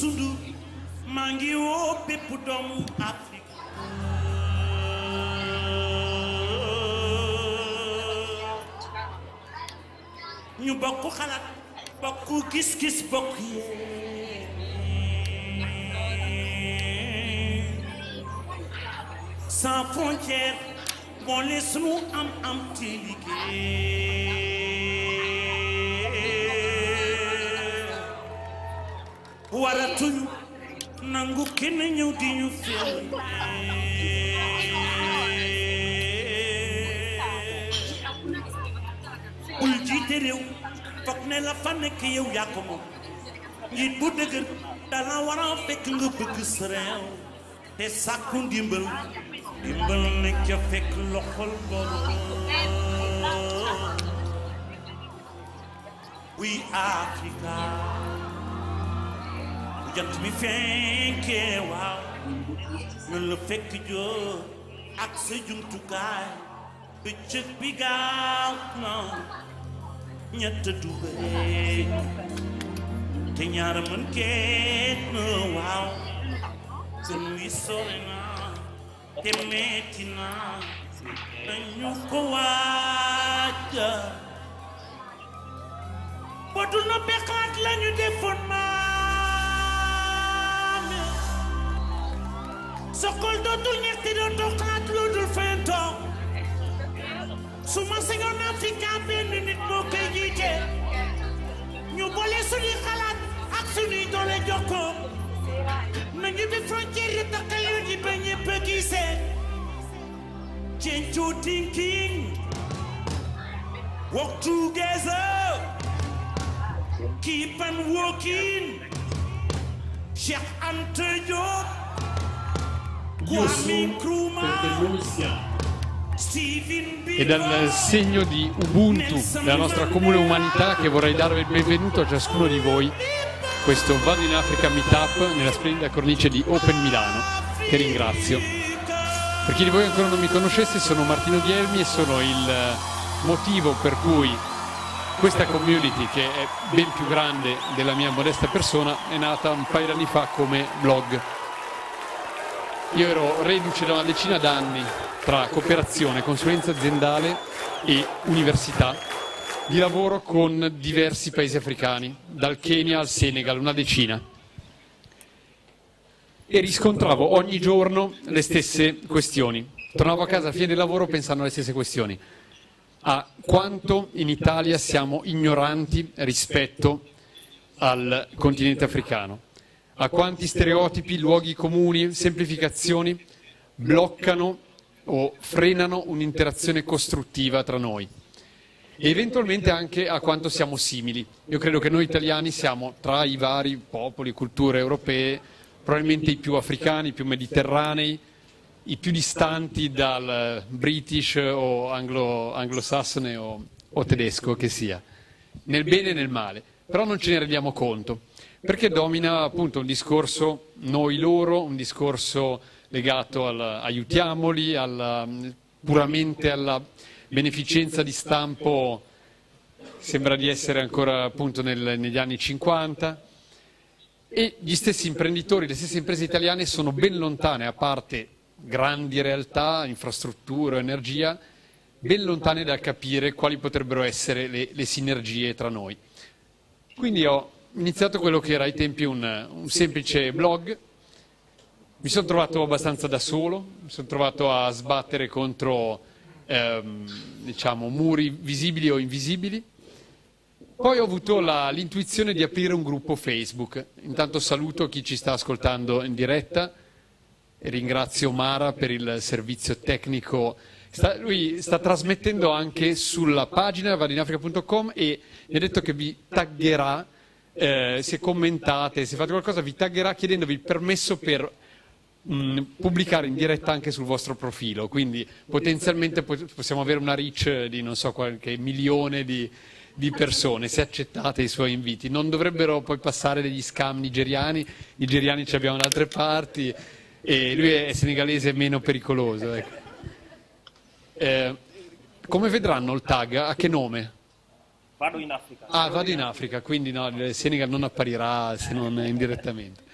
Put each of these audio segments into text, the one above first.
Youssou Ndour maa ngi woo bépp doomu Afrique ñu bokk xalaat bokk gis-gis bokk yéen sans frontière boole sunu am te liggéey waratuñu nangu kenn ñëw di ñu féewale bul jiite réew foog ne la fa nekk yow yaa ko moom njiit bu dëgër dala war a fekk nga bëgg sa réew te sàkku ndimbal nekk ca fekk loxol borom we Africa bu jant bi fenkee waaw ñun la fekk joo ak sa jumtukaay bëccëg bi gaaw na ñett du bëre te ñaar mën kenn waaw sën wi sore na te metti na dañu ko waaja botul no bexaat lañu defoon maame sokol dootul ñetti dootul xaat lu dul fentoo su ma sañoon Afrika benn nit moo koy jiite ñu boole suñuy xalaat ak suñuy doole jokkoo nañu bi frontière yi takkalu ji ba ñëpp a gisee change your thinking work together keep on working Cheikh Anta Diop Kwame Nkrumah e dal segno di Ubuntu, della nostra comune umanità, che vorrei darvi il benvenuto a ciascuno di voi. Questo Vado in Africa Meetup nella splendida cornice di Open Milano, che ringrazio. Per chi di voi ancora non mi conoscesse, sono Martino Ghielmi e sono il motivo per cui questa community, che è ben più grande della mia modesta persona, è nata un paio di anni fa come blog. Io ero reduce da una decina d'anni tra cooperazione, consulenza aziendale e università, di lavoro con diversi paesi africani, dal Kenya al Senegal, una decina. E riscontravo ogni giorno le stesse questioni. Tornavo a casa a fine del lavoro pensando alle stesse questioni. A quanto in Italia siamo ignoranti rispetto al continente africano. A quanti stereotipi, luoghi comuni, semplificazioni bloccano o frenano un'interazione costruttiva tra noi. E eventualmente anche a quanto siamo simili. Io credo che noi italiani siamo, tra i vari popoli e culture europee, probabilmente i più africani, i più mediterranei, i più distanti dal British o anglosassone o tedesco che sia, nel bene e nel male. Però non ce ne rendiamo conto, perché domina appunto un discorso noi-loro, un discorso legato al aiutiamoli, puramente alla beneficenza di stampo, sembra di essere ancora appunto negli anni 50, e gli stessi imprenditori, le stesse imprese italiane sono ben lontane, a parte grandi realtà, infrastrutture, energia, ben lontane dal capire quali potrebbero essere le sinergie tra noi. Quindi ho iniziato quello che era ai tempi un semplice blog. Mi sono trovato abbastanza da solo, mi sono trovato a sbattere contro diciamo, muri visibili o invisibili. Poi ho avuto l'intuizione di aprire un gruppo Facebook. Intanto saluto chi ci sta ascoltando in diretta e ringrazio Mara per il servizio tecnico. Lui sta trasmettendo anche sulla pagina vadinafrica.com e mi ha detto che vi taggerà, se commentate, se fate qualcosa, vi taggerà chiedendovi il permesso per pubblicare in diretta anche sul vostro profilo. Quindi potenzialmente possiamo avere una reach di non so qualche milione di persone, se accettate i suoi inviti. Non dovrebbero poi passare degli scam nigeriani ci abbiamo da altre parti e lui è senegalese meno pericoloso, ecco. Come vedranno il tag? A che nome? Vado in Africa. Ah, vado in Africa, quindi no, il Senegal non apparirà se non indirettamente.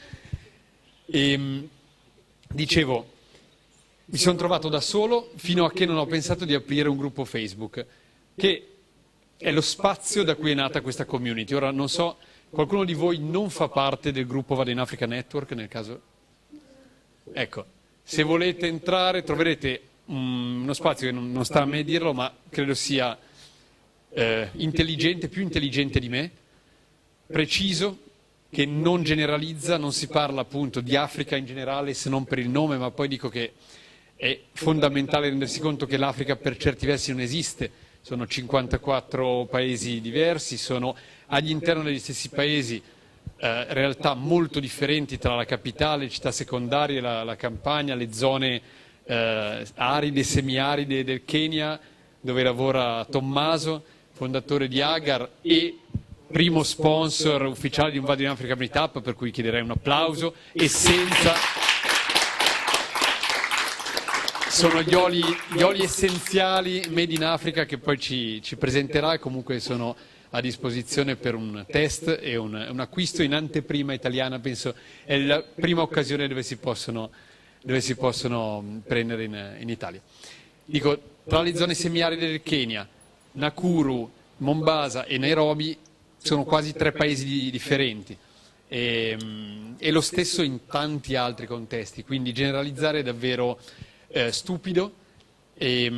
Dicevo, mi sono trovato da solo fino a che non ho pensato di aprire un gruppo Facebook, che è lo spazio da cui è nata questa community. Ora, non so, qualcuno di voi non fa parte del gruppo Vado in Africa Network, nel caso? Ecco, se volete entrare troverete uno spazio che non sta a me dirlo, ma credo sia intelligente, più intelligente di me, preciso, che non generalizza, non si parla appunto di Africa in generale se non per il nome, ma poi dico che è fondamentale rendersi conto che l'Africa per certi versi non esiste, sono 54 paesi diversi, sono all'interno degli stessi paesi realtà molto differenti tra la capitale, le città secondarie, la campagna, le zone aride e semiaride del Kenya, dove lavora Tommaso, fondatore di Agar e primo sponsor ufficiale di un Vado in Africa Meetup, per cui chiederei un applauso, e senza... Sono gli oli essenziali made in Africa che poi ci presenterà, e comunque sono a disposizione per un test e un acquisto in anteprima italiana. Penso è la prima occasione dove si possono prendere in Italia. Dico, tra le zone semiaride del Kenya, Nakuru, Mombasa e Nairobi sono quasi 3 paesi differenti, e lo stesso in tanti altri contesti, quindi generalizzare è davvero stupido, e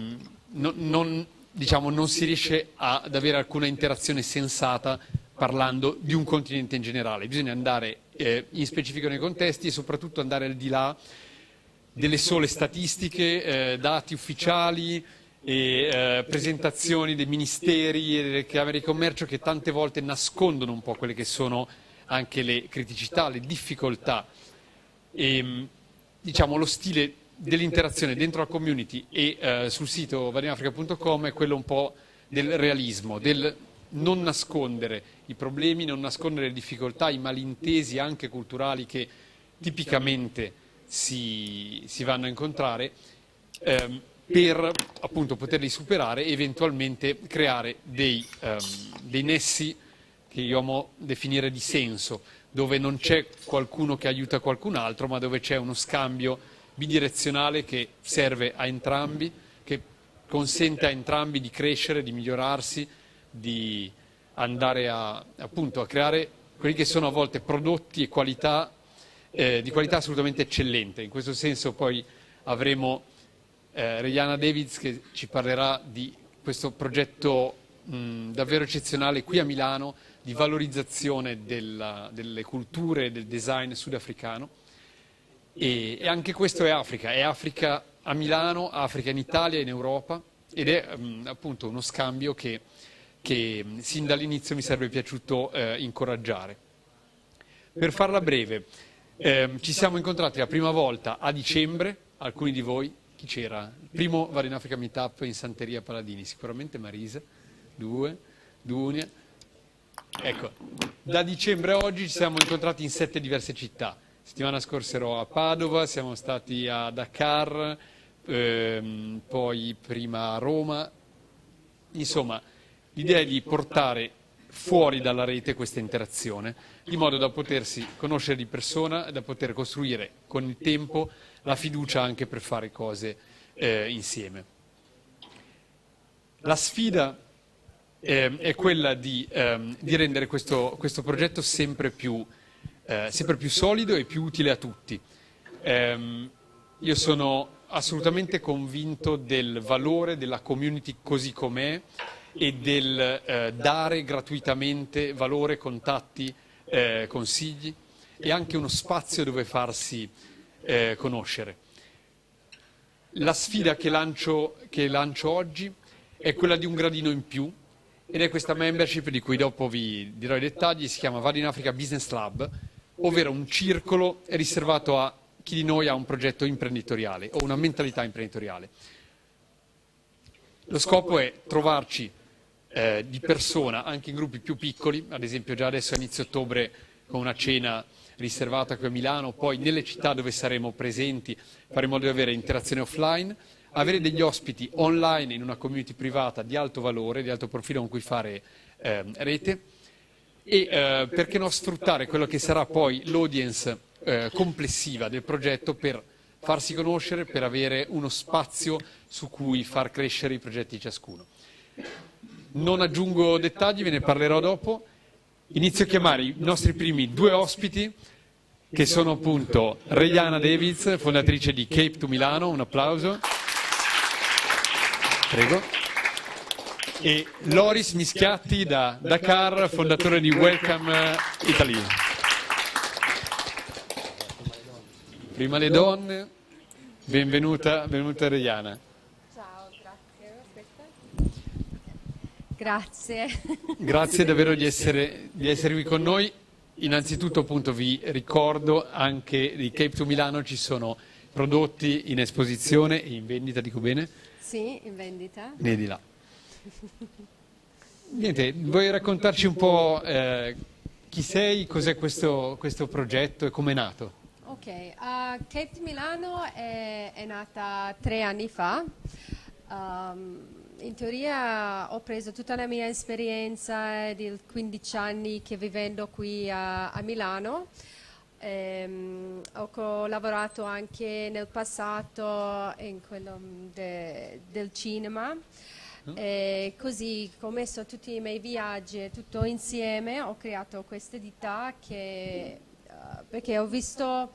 non si riesce ad avere alcuna interazione sensata parlando di un continente in generale. Bisogna andare in specifico nei contesti e soprattutto andare al di là delle sole statistiche, dati ufficiali e presentazioni dei ministeri e delle Camere di Commercio, che tante volte nascondono un po' quelle che sono anche le criticità, le difficoltà. E, lo stile dell'interazione dentro la community e sul sito vadinafrica.com è quello un po' del realismo, del non nascondere i problemi, non nascondere le difficoltà, i malintesi anche culturali che tipicamente si vanno a incontrare, per appunto poterli superare e eventualmente creare dei nessi che io amo definire di senso, dove non c'è qualcuno che aiuta qualcun altro, ma dove c'è uno scambio bidirezionale che serve a entrambi, che consente a entrambi di crescere, di migliorarsi, di andare appunto a creare quelli che sono a volte prodotti e qualità di qualità assolutamente eccellente. In questo senso poi avremo Reiana Davids che ci parlerà di questo progetto davvero eccezionale qui a Milano di valorizzazione delle culture e del design sudafricano, e anche questo è Africa a Milano, Africa in Italia, in Europa, ed è appunto uno scambio che sin dall'inizio mi sarebbe piaciuto incoraggiare. Per farla breve, ci siamo incontrati la prima volta a dicembre, alcuni di voi, chi c'era? Il primo Vado in Africa Meetup in Santeria Paladini, sicuramente Marisa, Dunia. Ecco, da dicembre a oggi ci siamo incontrati in 7 diverse città. Settimana scorsa ero a Padova, siamo stati a Dakar, poi prima a Roma. Insomma, l'idea è di portare fuori dalla rete questa interazione, di modo da potersi conoscere di persona e da poter costruire con il tempo la fiducia anche per fare cose insieme. La sfida è quella di rendere questo progetto sempre più solido e più utile a tutti. Io sono assolutamente convinto del valore della community così com'è e del dare gratuitamente valore, contatti, consigli e anche uno spazio dove farsi conoscere. La sfida che lancio oggi è quella di un gradino in più, ed è questa membership di cui dopo vi dirò i dettagli. Si chiama Vado in Africa Business Lab, ovvero un circolo riservato a chi di noi ha un progetto imprenditoriale o una mentalità imprenditoriale. Lo scopo è trovarci di persona anche in gruppi più piccoli, ad esempio già adesso a inizio ottobre con una cena riservata qui a Milano, poi nelle città dove saremo presenti faremo in modo di avere interazione offline, avere degli ospiti online in una community privata di alto valore, di alto profilo con cui fare rete, e perché no sfruttare quello che sarà poi l'audience complessiva del progetto per farsi conoscere, per avere uno spazio su cui far crescere i progetti di ciascuno. Non aggiungo dettagli, ve ne parlerò dopo. Inizio a chiamare i nostri primi due ospiti, che sono appunto Reiana Davids, fondatrice di Cape to Milano, un applauso. Prego. E Loris Mischiatti da Dakar, fondatore di Welcome Italy. Prima le donne, benvenuta Reiana. Ciao, grazie. Grazie davvero di essere qui con noi. Innanzitutto appunto vi ricordo anche di Cape to Milano ci sono prodotti in esposizione e in vendita, dico bene? Sì, in vendita. Vedi là. Niente, vuoi raccontarci un po' chi sei, cos'è questo progetto e come è nato? Ok, Cape to Milano è nata 3 anni fa. In teoria ho preso tutta la mia esperienza di 15 anni che vivendo qui a Milano. Ho lavorato anche nel passato in quello del cinema. Così ho messo tutti i miei viaggi e tutto insieme, ho creato questa ditta perché ho visto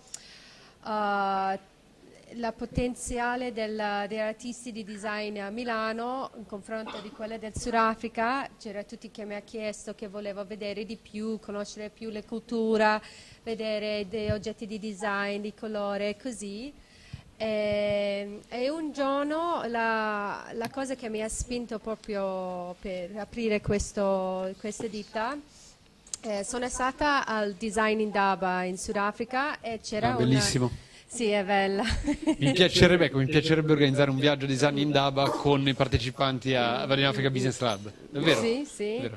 la potenziale degli artisti di design a Milano in confronto di quelle del Sudafrica. C'era tutti che mi ha chiesto che volevo vedere di più, conoscere più le culture, vedere dei oggetti di design, di colore, così. E un giorno la cosa che mi ha spinto proprio per aprire questa ditta, sono stata al Design Indaba in Sudafrica e c'era bellissimo. Sì, è bella. Mi piacerebbe organizzare un viaggio Design Indaba con i partecipanti a Valley Africa Business Lab, davvero? Sì, sì. Davvero.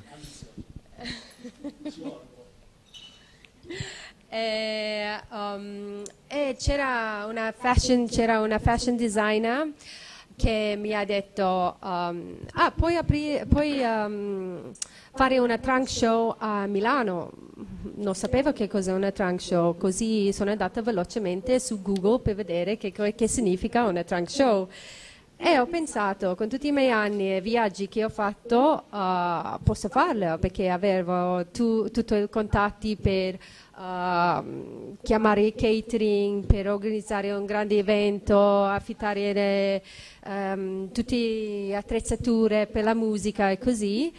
E c'era una fashion designer che mi ha detto puoi fare una trunk show a Milano. Non sapevo che cos'è una trunk show, così sono andata velocemente su Google per vedere che significa una trunk show. E ho pensato, con tutti i miei anni e viaggi che ho fatto, posso farlo, perché avevo tutti i contatti per chiamare il catering, per organizzare un grande evento, affittare tutte le attrezzature per la musica e così.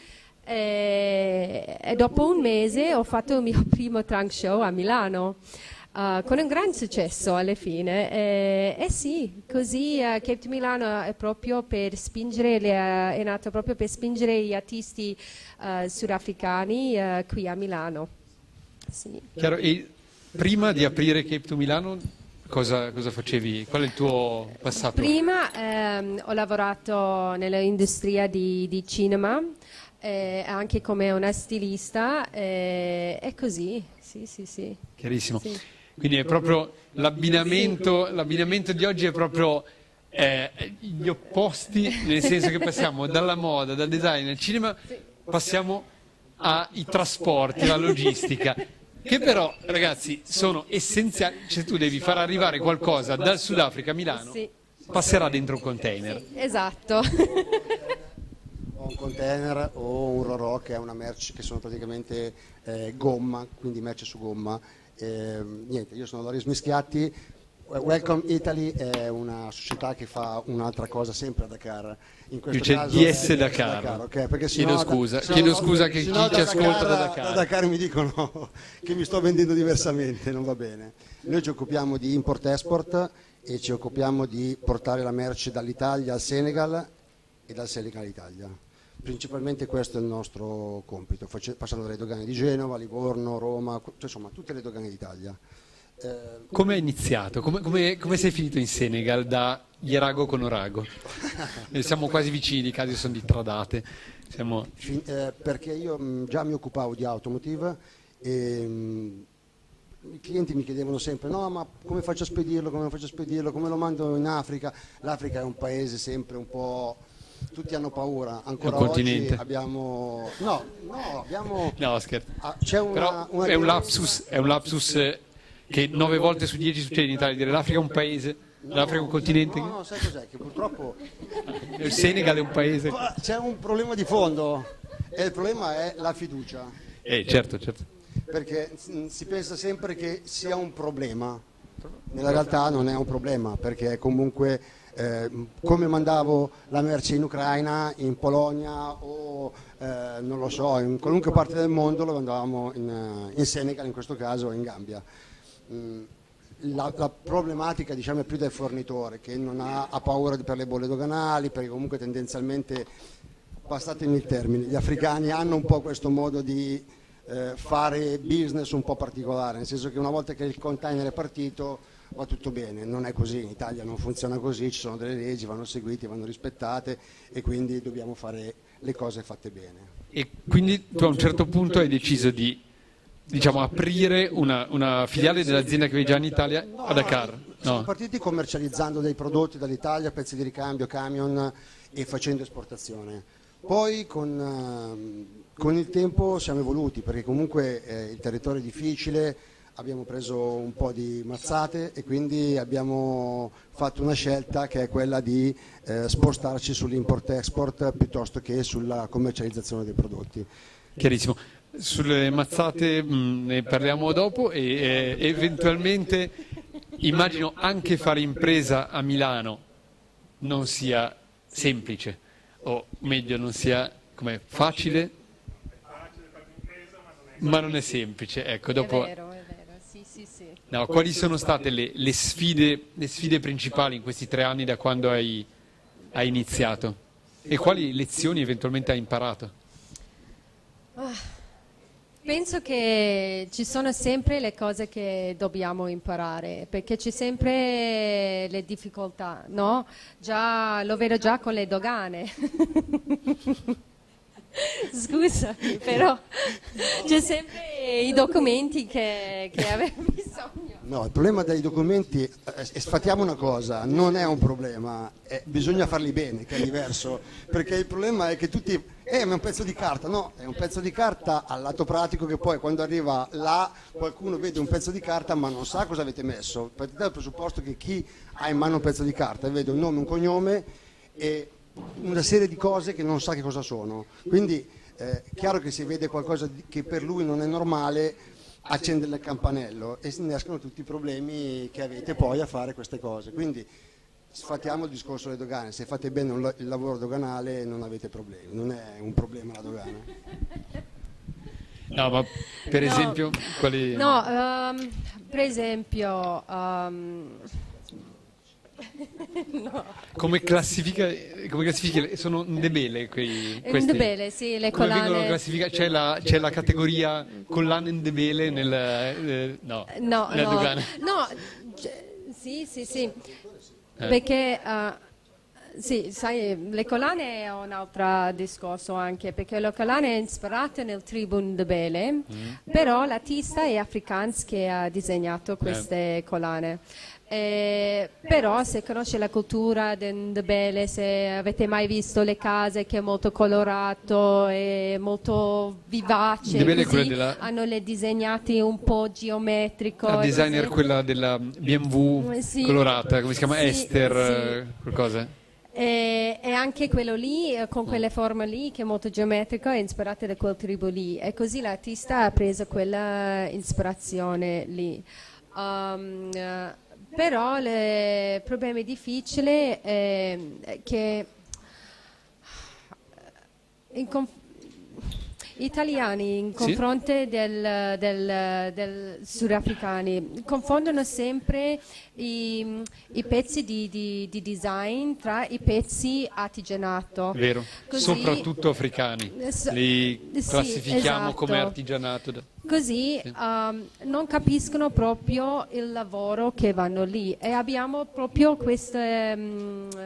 E dopo un mese ho fatto il mio primo trunk show a Milano. Con un gran successo alla fine, e sì, così Cape to Milano è proprio per spingere, è nato proprio per spingere gli artisti sudafricani qui a Milano. Sì. Chiaro, e prima di aprire Cape to Milano cosa facevi? Qual è il tuo passato? Prima ho lavorato nell'industria di cinema, anche come una stilista, e così, sì. Chiarissimo. Sì. Quindi è proprio l'abbinamento di oggi è proprio gli opposti, nel senso che passiamo dalla moda, dal design al cinema, passiamo ai trasporti, alla logistica, che però, ragazzi, sono essenziali. Cioè, tu devi far arrivare qualcosa dal Sudafrica a Milano, Sì. passerà dentro un container. Sì, esatto. O un container o un Roro, che è una merce che sono praticamente gomma, quindi merce su gomma. Niente, io sono Loris Mischiatti. Welcome Italy è una società che fa un'altra cosa sempre a Dakar. In questo C'è caso DS è Dakar. Okay, perché Chiedo scusa che chi sennò ci ascolta da Dakar. Da Dakar mi dicono che mi sto vendendo diversamente, non va bene. Noi ci occupiamo di import-export e ci occupiamo di portare la merce dall'Italia al Senegal e dal Senegal all'Italia. Principalmente questo è il nostro compito, passando dalle dogane di Genova, Livorno, Roma, cioè, insomma tutte le dogane d'Italia. Come è iniziato? Come sei finito in Senegal da Ierago con Orago? Siamo quasi vicini, i casi sono di Tradate. Perché io già mi occupavo di automotive e i clienti mi chiedevano sempre, no, ma come faccio a spedirlo, come lo mando in Africa? L'Africa è un paese sempre un po'... Tutti hanno paura, ancora oggi continente. abbiamo... No, abbiamo... No, scherzo. C'è Però una è un lapsus che 9 volte su 10 succede in Italia, dire l'Africa è un paese, l'Africa è un continente. No, sai cos'è? Che purtroppo Il Senegal è un paese. c'è un problema di fondo e il problema è la fiducia. Certo. Perché si pensa sempre che sia un problema, nella realtà non è un problema, perché comunque come mandavo la merce in Ucraina, in Polonia o non lo so, in qualunque parte del mondo lo mandavamo in Senegal in questo caso o in Gambia. La problematica, diciamo, è più del fornitore che non ha paura per le bolle doganali, perché comunque tendenzialmente, passatemi il termine, gli africani hanno un po' questo modo di fare business un po' particolare, nel senso che una volta che il container è partito va tutto bene. Non è così, in Italia non funziona così, ci sono delle leggi, vanno seguite, vanno rispettate e quindi dobbiamo fare le cose fatte bene. E quindi tu a un certo punto hai deciso di, diciamo, aprire una filiale dell'azienda che avevi già in Italia a Dakar. Siamo partiti commercializzando dei prodotti dall'Italia, pezzi di ricambio, camion e facendo esportazione. Poi con il tempo siamo evoluti, perché comunque il territorio è difficile, abbiamo preso un po' di mazzate e quindi abbiamo fatto una scelta che è quella di spostarci sull'import-export piuttosto che sulla commercializzazione dei prodotti. Chiarissimo. Sulle mazzate ne parliamo dopo e eventualmente immagino anche fare impresa a Milano non sia semplice, o meglio non sia come facile, ma non è semplice. Ecco, dopo... È vero, sì. No, quali sono state le sfide principali in questi 3 anni da quando hai iniziato? E quali lezioni eventualmente hai imparato? Penso che ci sono sempre le cose che dobbiamo imparare, perché c'è sempre le difficoltà, no? Lo vedo già con le dogane. Scusami, però c'è sempre i documenti che avevo bisogno. No, il problema dei documenti, sfatiamo una cosa, non è un problema, bisogna farli bene, che è diverso, perché il problema è che tutti, ma è un pezzo di carta, no, è un pezzo di carta al lato pratico che poi quando arriva là qualcuno vede un pezzo di carta ma non sa cosa avete messo, partite dal presupposto che chi ha in mano un pezzo di carta vede un nome, un cognome e una serie di cose che non sa che cosa sono, quindi è chiaro che se vede qualcosa che per lui non è normale accende il campanello e si innescano tutti i problemi che avete poi a fare queste cose, quindi sfatiamo il discorso delle dogane, se fate bene il lavoro doganale non avete problemi, non è un problema la dogana. No, ma per esempio quali... No, per esempio... no. Come classifichi sono ndebele questi? Ndebele, sì, le come collane. vengono classificate? C'è la categoria collane ndebele nella dogana? No, sì. Perché sì, sai, le collane è un altro discorso anche, perché le collane è ispirata nel tribù ndebele, però l'artista è afrikaans che ha disegnato queste collane. Però se conosce la cultura del Ndebele, se avete mai visto le case che è molto colorato e molto vivace, così, hanno le disegnate un po' geometrico. La designer quella della BMW colorata, come si chiama? Esther qualcosa? E anche quello lì, con quelle forme lì, che è molto geometrico, è ispirato da quel tribù lì. E così l'artista ha preso quella ispirazione lì. Però il problema difficile è che italiani in confronto del sudafricani confondono sempre i pezzi di design tra i pezzi artigianato. Vero, così, soprattutto africani, li classifichiamo esatto. come artigianato. Così non capiscono proprio il lavoro che vanno lì e abbiamo proprio queste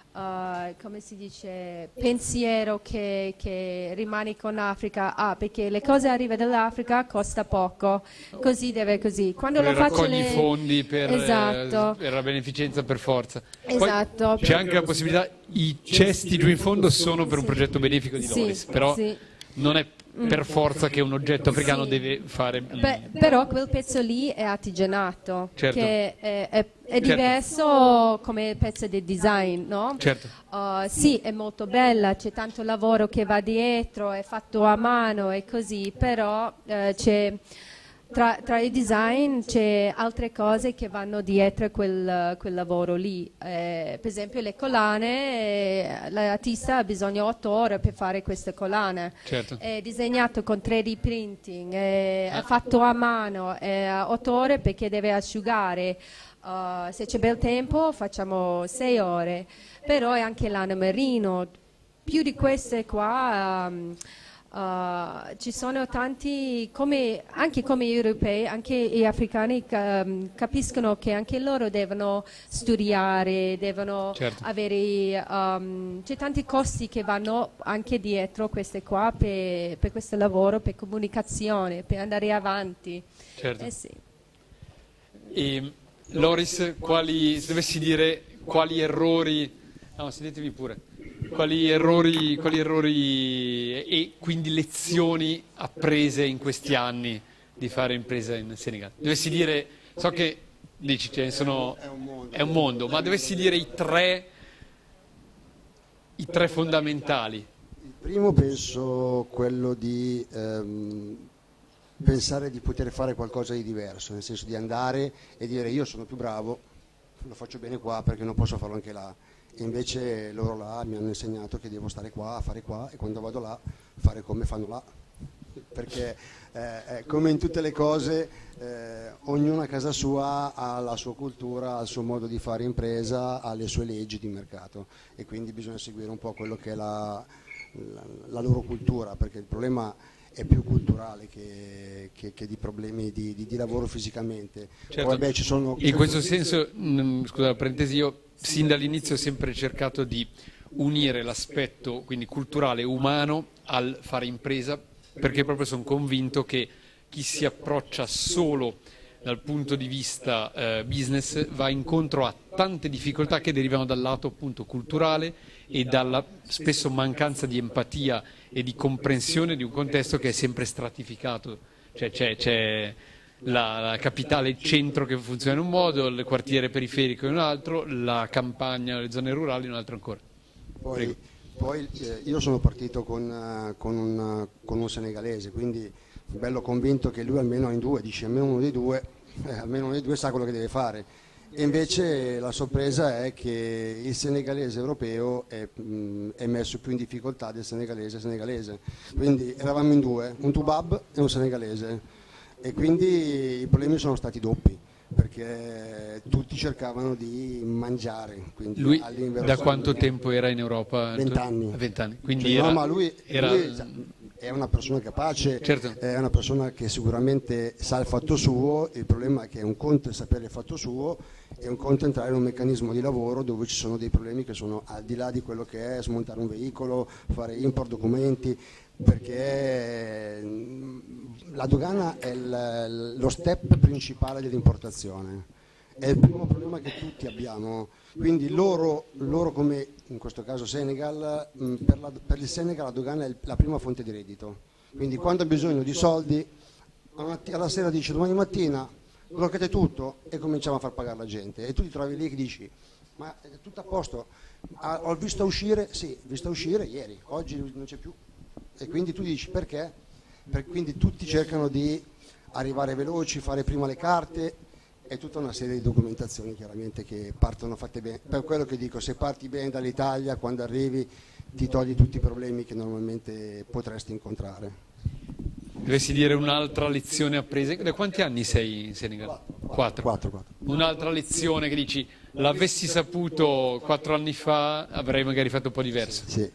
come si dice, pensiero che rimane con l'Africa, perché le cose arrivano dall'Africa, costa poco, così deve così. Quando lo faccio raccogli fondi per, esatto. Per la beneficenza per forza. Esatto. Poi c'è anche la possibilità, i cesti giù in fondo sono per un progetto benefico di Loris, però non è per forza che un oggetto africano deve fare... però quel pezzo lì è artigianato, certo. che è diverso come pezzo di design, no? Certo. Sì, è molto bella, c'è tanto lavoro che va dietro, è fatto a mano e così, però c'è... Tra i design c'è altre cose che vanno dietro quel lavoro lì, per esempio le collane, l'artista ha bisogno di 8 ore per fare queste collane, certo. È disegnato con 3D printing, è fatto a mano, è 8 ore perché deve asciugare, se c'è bel tempo facciamo 6 ore, però è anche lana merino, più di queste qua... ci sono tanti, anche come europei, anche gli africani capiscono che anche loro devono studiare, devono certo. avere, c'è tanti costi che vanno anche dietro queste qua per questo lavoro, per comunicazione, per andare avanti. Certo. Sì. E Loris, se dovessi dire quali errori, no, sedetevi pure. Quali errori e quindi lezioni apprese in questi anni di fare impresa in Senegal? Dovessi dire, so che dici ce ne sono, è un mondo, ma dovessi dire i tre fondamentali. Il primo penso quello di pensare di poter fare qualcosa di diverso, nel senso di andare e dire io sono più bravo, lo faccio bene qua perché non posso farlo anche là. E invece loro là mi hanno insegnato che devo stare qua, a fare qua e quando vado là fare come fanno là, perché come in tutte le cose ognuno a casa sua ha la sua cultura, ha il suo modo di fare impresa, ha le sue leggi di mercato e quindi bisogna seguire un po' quello che è la loro cultura, perché il problema è più culturale che di problemi di lavoro fisicamente. Certo. Poi, vabbè, ci sono... In questo senso, scusa la parentesi, io sin dall'inizio ho sempre cercato di unire l'aspetto quindi culturale umano al fare impresa, perché proprio sono convinto che chi si approccia solo dal punto di vista business va incontro a tante difficoltà che derivano dal lato appunto culturale e dalla spesso mancanza di empatia e di comprensione di un contesto che è sempre stratificato, cioè c'è la capitale, il centro che funziona in un modo, il quartiere periferico in un altro, la campagna, le zone rurali in un altro ancora. Poi io sono partito con un senegalese, quindi bello convinto che lui almeno in due, dice almeno uno dei due sa quello che deve fare. E invece la sorpresa è che il senegalese europeo è messo più in difficoltà del senegalese. Quindi eravamo in due, un Tubab e un senegalese. E quindi i problemi sono stati doppi, perché tutti cercavano di mangiare. Lui da quanto tempo era in Europa? 20 anni. 20 anni. Quindi cioè, no, ma lui è una persona capace, certo. È una persona che sicuramente sa il fatto suo, il problema è che un conto è sapere il fatto suo e un conto è entrare in un meccanismo di lavoro dove ci sono dei problemi che sono al di là di quello che è smontare un veicolo, fare import, documenti, perché la dogana è lo step principale dell'importazione, è il primo problema che tutti abbiamo, quindi loro come in questo caso Senegal, per il Senegal la dogana è la prima fonte di reddito, quindi quando ha bisogno di soldi alla sera dice domani mattina bloccate tutto e cominciamo a far pagare la gente e tu ti trovi lì che dici ma è tutto a posto, ho visto uscire, sì, visto uscire ieri, oggi non c'è più. E quindi tu dici perché? Quindi tutti cercano di arrivare veloci, fare prima le carte e tutta una serie di documentazioni chiaramente che partono fatte bene. Per quello che dico, se parti bene dall'Italia, quando arrivi ti togli tutti i problemi che normalmente potresti incontrare. Dovessi dire un'altra lezione appresa, da quanti anni sei in Senegal? 4. Un'altra lezione che dici, l'avessi saputo 4 anni fa avrei magari fatto un po' diverso. Sì.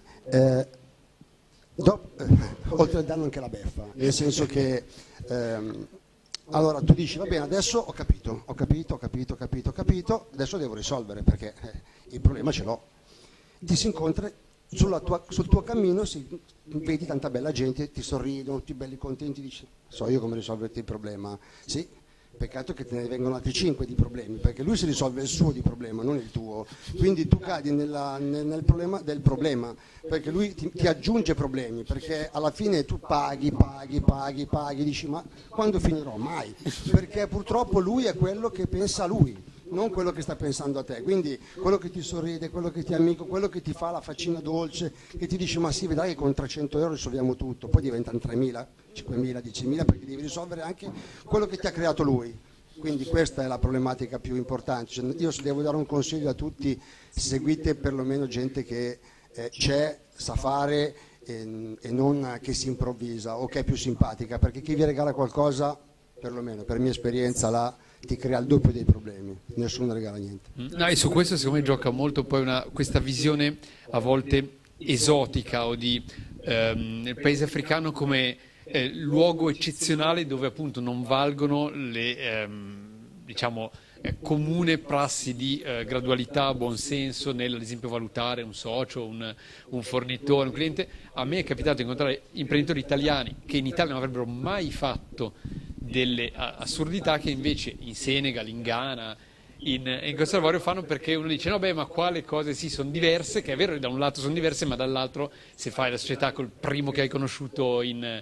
Oltre al danno anche la beffa, nel senso che allora tu dici va bene, adesso ho capito, adesso devo risolvere perché il problema ce l'ho ti si incontra sul tuo cammino, vedi tanta bella gente, ti sorridono, tutti belli contenti, dici so io come risolverti il problema. Sì, peccato che te ne vengono altri 5 di problemi, perché lui si risolve il suo di problema, non il tuo, quindi tu cadi nel problema del problema, perché lui ti aggiunge problemi, perché alla fine tu paghi, dici ma quando finirò? Mai, perché purtroppo lui è quello che pensa a lui, non quello che sta pensando a te, quindi quello che ti sorride, quello che ti è amico, quello che ti fa la faccina dolce, che ti dice ma sì, vedrai che con 300 euro risolviamo tutto, poi diventano 3.000, 5.000, 10.000, perché devi risolvere anche quello che ti ha creato lui. Quindi questa è la problematica più importante. Cioè, io se devo dare un consiglio a tutti, seguite perlomeno gente che c'è, sa fare e non che si improvvisa o che è più simpatica, perché chi vi regala qualcosa, perlomeno per mia esperienza, ti crea il doppio dei problemi, nessuno regala niente. No, e su questo secondo me gioca molto poi questa visione a volte esotica o di il paese africano come luogo eccezionale dove appunto non valgono le diciamo comune prassi di gradualità, buonsenso nel ad esempio valutare un socio, un fornitore, un cliente. A me è capitato di incontrare imprenditori italiani che in Italia non avrebbero mai fatto delle assurdità che invece in Senegal, in Ghana, in Costa d'Avorio fanno, perché uno dice no beh ma quale cose sì sono diverse, che è vero che da un lato sono diverse, ma dall'altro se fai la società col primo che hai conosciuto in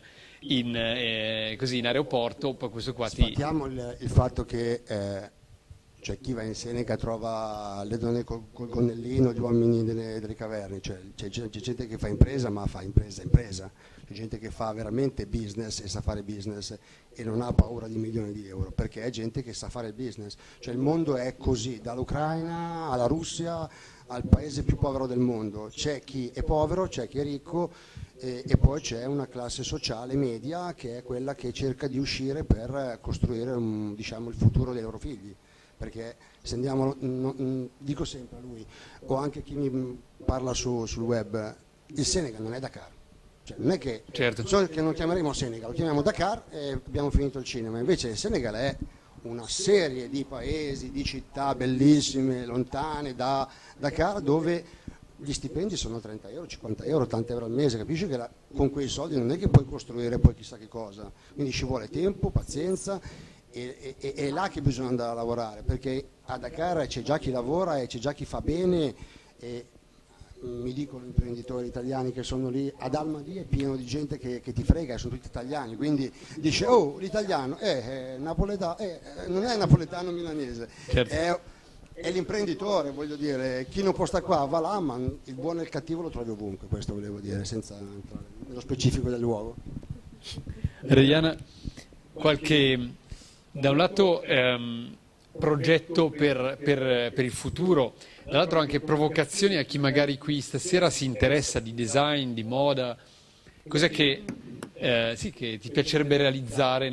aeroporto, poi questo qua Sfattiamo il fatto che cioè chi va in Seneca trova le donne col gonnellino, gli uomini delle caverne, cioè, c'è gente che fa impresa ma fa impresa, c'è gente che fa veramente business e sa fare business e non ha paura di milioni di euro, perché è gente che sa fare il business, cioè il mondo è così, dall'Ucraina alla Russia al paese più povero del mondo, c'è chi è povero, c'è chi è ricco e poi c'è una classe sociale media che è quella che cerca di uscire per costruire diciamo, il futuro dei loro figli. Perché se andiamo, dico sempre a lui, o anche chi mi parla sul web, il Senegal non è Dakar. Cioè, non è che, certo. So che non chiameremo Senegal, lo chiamiamo Dakar e abbiamo finito il cinema. Invece il Senegal è una serie di paesi, di città bellissime, lontane da Dakar, dove gli stipendi sono 30 euro, 50 euro, 80 euro al mese. Capisci che con quei soldi non è che puoi costruire poi chissà che cosa. Quindi ci vuole tempo, pazienza. È là che bisogna andare a lavorare, perché a Dakar c'è già chi lavora e c'è già chi fa bene e mi dicono imprenditori italiani che sono lì, ad Almaty è pieno di gente che ti frega, sono tutti italiani, quindi dice oh l'italiano è napoletano, non è napoletano milanese, certo. È l'imprenditore, voglio dire, chi non può stare qua va là, ma il buono e il cattivo lo trovi ovunque, questo volevo dire, senza entrare nello specifico del luogo. Reiana, qualche... Da un lato progetto per il futuro, dall'altro anche provocazioni a chi magari qui stasera si interessa di design, di moda, cos'è che ti piacerebbe realizzare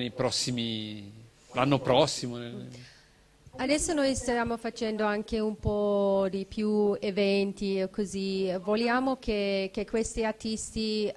l'anno prossimo? Adesso noi stiamo facendo anche un po' di più eventi, così vogliamo che questi artisti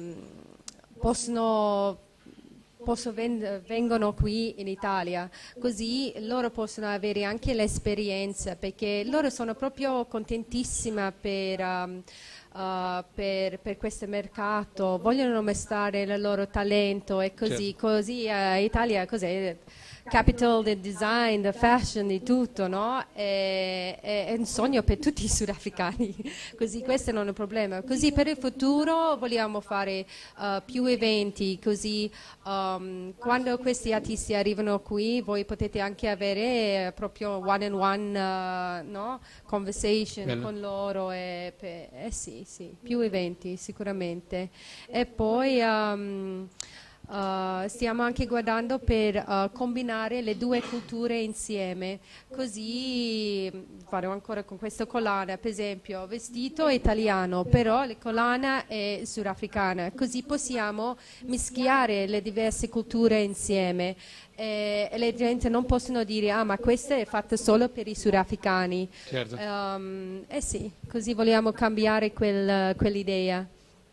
vengono qui in Italia, così loro possono avere anche l'esperienza, perché loro sono proprio contentissime per questo mercato, vogliono mostrare il loro talento e così, certo. Così Italia cos'è? Capital del design, del fashion, di tutto, no? È un sogno per tutti i sudafricani, così questo non è un problema. Così per il futuro vogliamo fare più eventi, così quando questi artisti arrivano qui voi potete anche avere proprio one-on-one no? Conversation bello. Con loro, sì, più eventi sicuramente. E poi... stiamo anche guardando per combinare le due culture insieme, così farò ancora con questa collana, per esempio vestito italiano, però la collana è surafricana, così possiamo mischiare le diverse culture insieme e le gente non possono dire ma questa è fatta solo per i surafricani. Certo. Sì, così vogliamo cambiare quell'idea.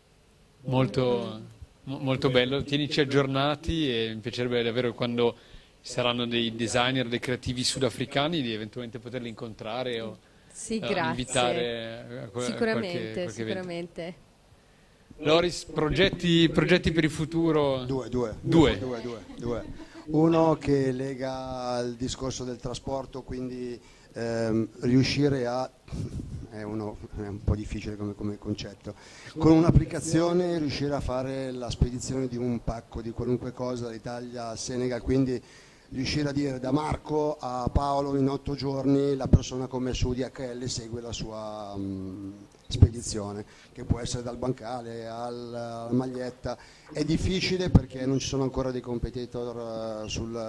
Molto bello, tienici aggiornati e mi piacerebbe davvero quando ci saranno dei designer, dei creativi sudafricani di eventualmente poterli incontrare. Sì, grazie. invitare a Sicuramente, qualche sicuramente. Loris, progetti per il futuro? Due. Uno che lega al discorso del trasporto, quindi riuscire a, è un po' difficile come concetto, con un'applicazione riuscire a fare la spedizione di un pacco di qualunque cosa dall'Italia al Senegal, quindi riuscire a dire da Marco a Paolo in 8 giorni la persona come su DHL segue la sua spedizione, che può essere dal bancale alla maglietta. È difficile perché non ci sono ancora dei competitor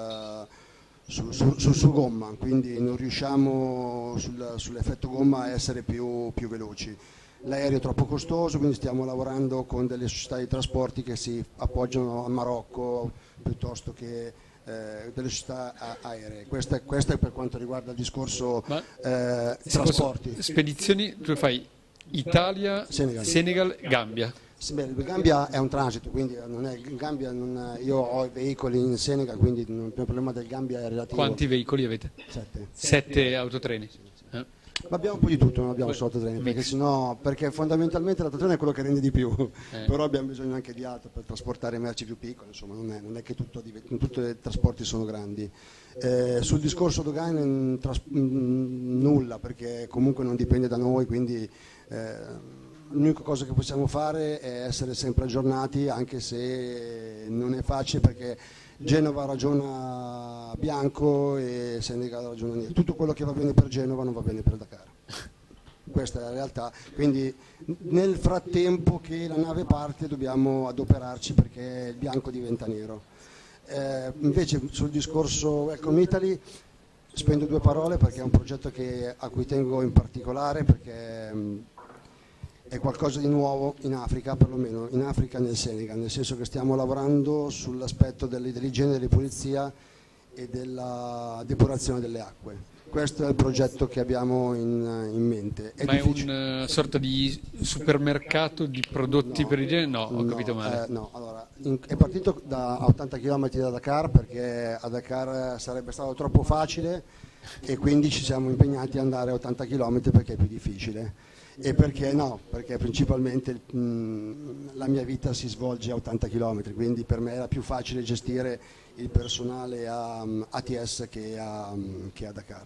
su gomma, quindi non riusciamo sull'effetto gomma a essere più veloci. L'aereo è troppo costoso, quindi stiamo lavorando con delle società di trasporti che si appoggiano al Marocco piuttosto che delle società aeree. Questo è per quanto riguarda il discorso trasporti. Spedizioni, tu fai Italia, Senegal, Gambia. Sì, beh, il Gambia è un transito, quindi io ho i veicoli in Senegal, quindi il problema del Gambia è relativo. Quanti veicoli avete? 7. 7 autotreni. Ma abbiamo un po' di tutto, non abbiamo solo autotreni, perché fondamentalmente l'autotreno è quello che rende di più, però abbiamo bisogno anche di altro per trasportare merci più piccole, insomma non è che tutti i trasporti sono grandi. Sul discorso dogane nulla, perché comunque non dipende da noi, quindi l'unica cosa che possiamo fare è essere sempre aggiornati, anche se non è facile, perché Genova ragiona bianco e Senegal ragiona nero. Tutto quello che va bene per Genova non va bene per Dakar. Questa è la realtà. Quindi nel frattempo che la nave parte dobbiamo adoperarci perché il bianco diventa nero. Invece sul discorso Welcome Italy spendo 2 parole perché è un progetto a cui tengo in particolare, perché è qualcosa di nuovo in Africa, perlomeno in Africa e nel Senegal, nel senso che stiamo lavorando sull'aspetto dell'igiene, della pulizia e della depurazione delle acque. Questo è il progetto che abbiamo in mente. Ma è una sorta di supermercato di prodotti per igiene? No, ho capito male. No, allora, è partito a 80 km da Dakar, perché a Dakar sarebbe stato troppo facile e quindi ci siamo impegnati ad andare a 80 km perché è più difficile. E perché no? Perché principalmente la mia vita si svolge a 80 km, quindi per me era più facile gestire il personale a ATS che a Dakar.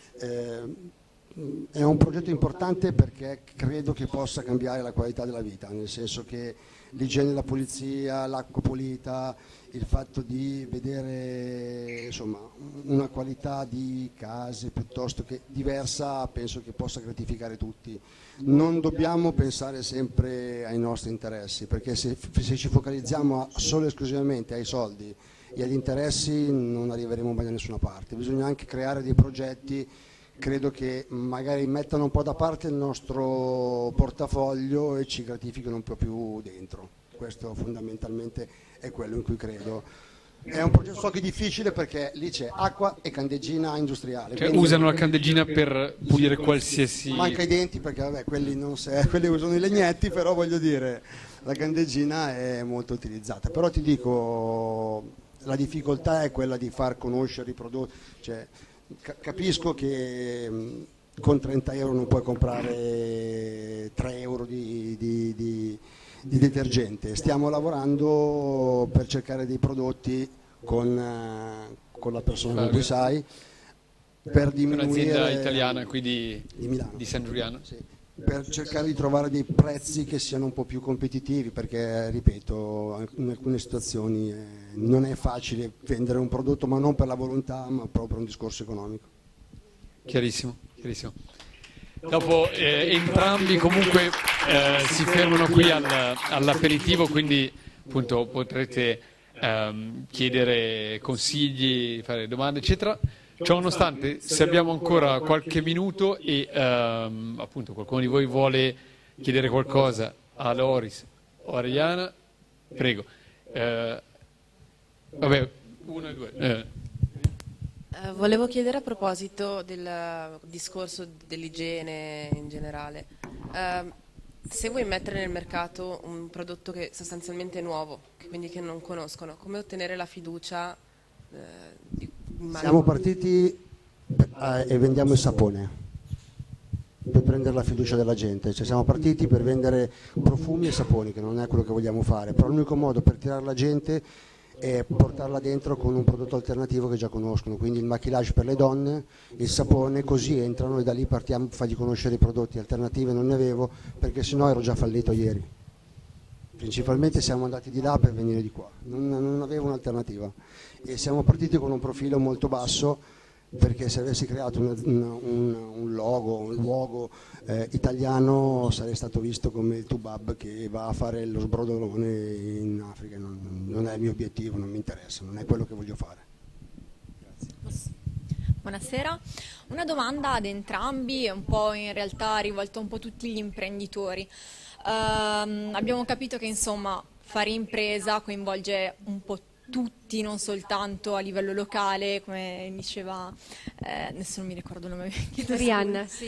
È un progetto importante perché credo che possa cambiare la qualità della vita, nel senso che l'igiene, la pulizia, l'acqua pulita, il fatto di vedere insomma una qualità di case piuttosto che diversa, penso che possa gratificare tutti. Non dobbiamo pensare sempre ai nostri interessi, perché se ci focalizziamo solo e esclusivamente ai soldi e agli interessi non arriveremo mai da nessuna parte. Bisogna anche creare dei progetti, credo, che magari mettano un po' da parte il nostro portafoglio e ci gratificano un po' più dentro. Questo fondamentalmente è quello in cui credo. È un progetto so che difficile perché lì c'è acqua e candeggina industriale. Cioè usano la candeggina per pulire qualsiasi... Manca i denti perché vabbè, quelli usano i legnetti, però voglio dire, la candeggina è molto utilizzata. Però ti dico, la difficoltà è quella di far conoscere i prodotti. Cioè, capisco che con 30 euro non puoi comprare 3 euro di detergente. Stiamo lavorando per cercare dei prodotti con la persona con cui sai, per diminuire... Un'azienda italiana qui di Milano, di San Giuliano. sì, per cercare di trovare dei prezzi che siano un po' più competitivi, perché ripeto, in alcune situazioni non è facile vendere un prodotto, ma non per la volontà, ma proprio per un discorso economico. Chiarissimo, chiarissimo. Dopo entrambi comunque si fermano qui all'aperitivo, quindi appunto potrete chiedere consigli, fare domande eccetera. Ciò nonostante, se abbiamo ancora qualche minuto e appunto qualcuno di voi vuole chiedere qualcosa a Loris o a Ariana, prego. Vabbè, 1 e 2. Volevo chiedere a proposito del discorso dell'igiene in generale, se vuoi mettere nel mercato un prodotto che sostanzialmente è nuovo, quindi che non conoscono, come ottenere la fiducia Siamo partiti e vendiamo il sapone. per prendere la fiducia della gente, cioè siamo partiti per vendere profumi e saponi, che non è quello che vogliamo fare, però l'unico modo per tirare la gente è portarla dentro con un prodotto alternativo che già conoscono, quindi il maquillage per le donne, il sapone, così entrano e da lì partiamo a fargli conoscere i prodotti. Alternative non ne avevo, perché sennò ero già fallito ieri. Principalmente siamo andati di là per venire di qua, non avevo un'alternativa e siamo partiti con un profilo molto basso, perché se avessi creato un luogo italiano sarei stato visto come il Tubab che va a fare lo sbrodolone in Africa. Non è il mio obiettivo, non mi interessa, non è quello che voglio fare. Grazie. Buonasera, una domanda ad entrambi, un po' in realtà rivolta un po' a tutti gli imprenditori. Abbiamo capito che insomma fare impresa coinvolge un po' tutti, non soltanto a livello locale, come diceva, adesso non mi ricordo il nome, Rihanna, sì.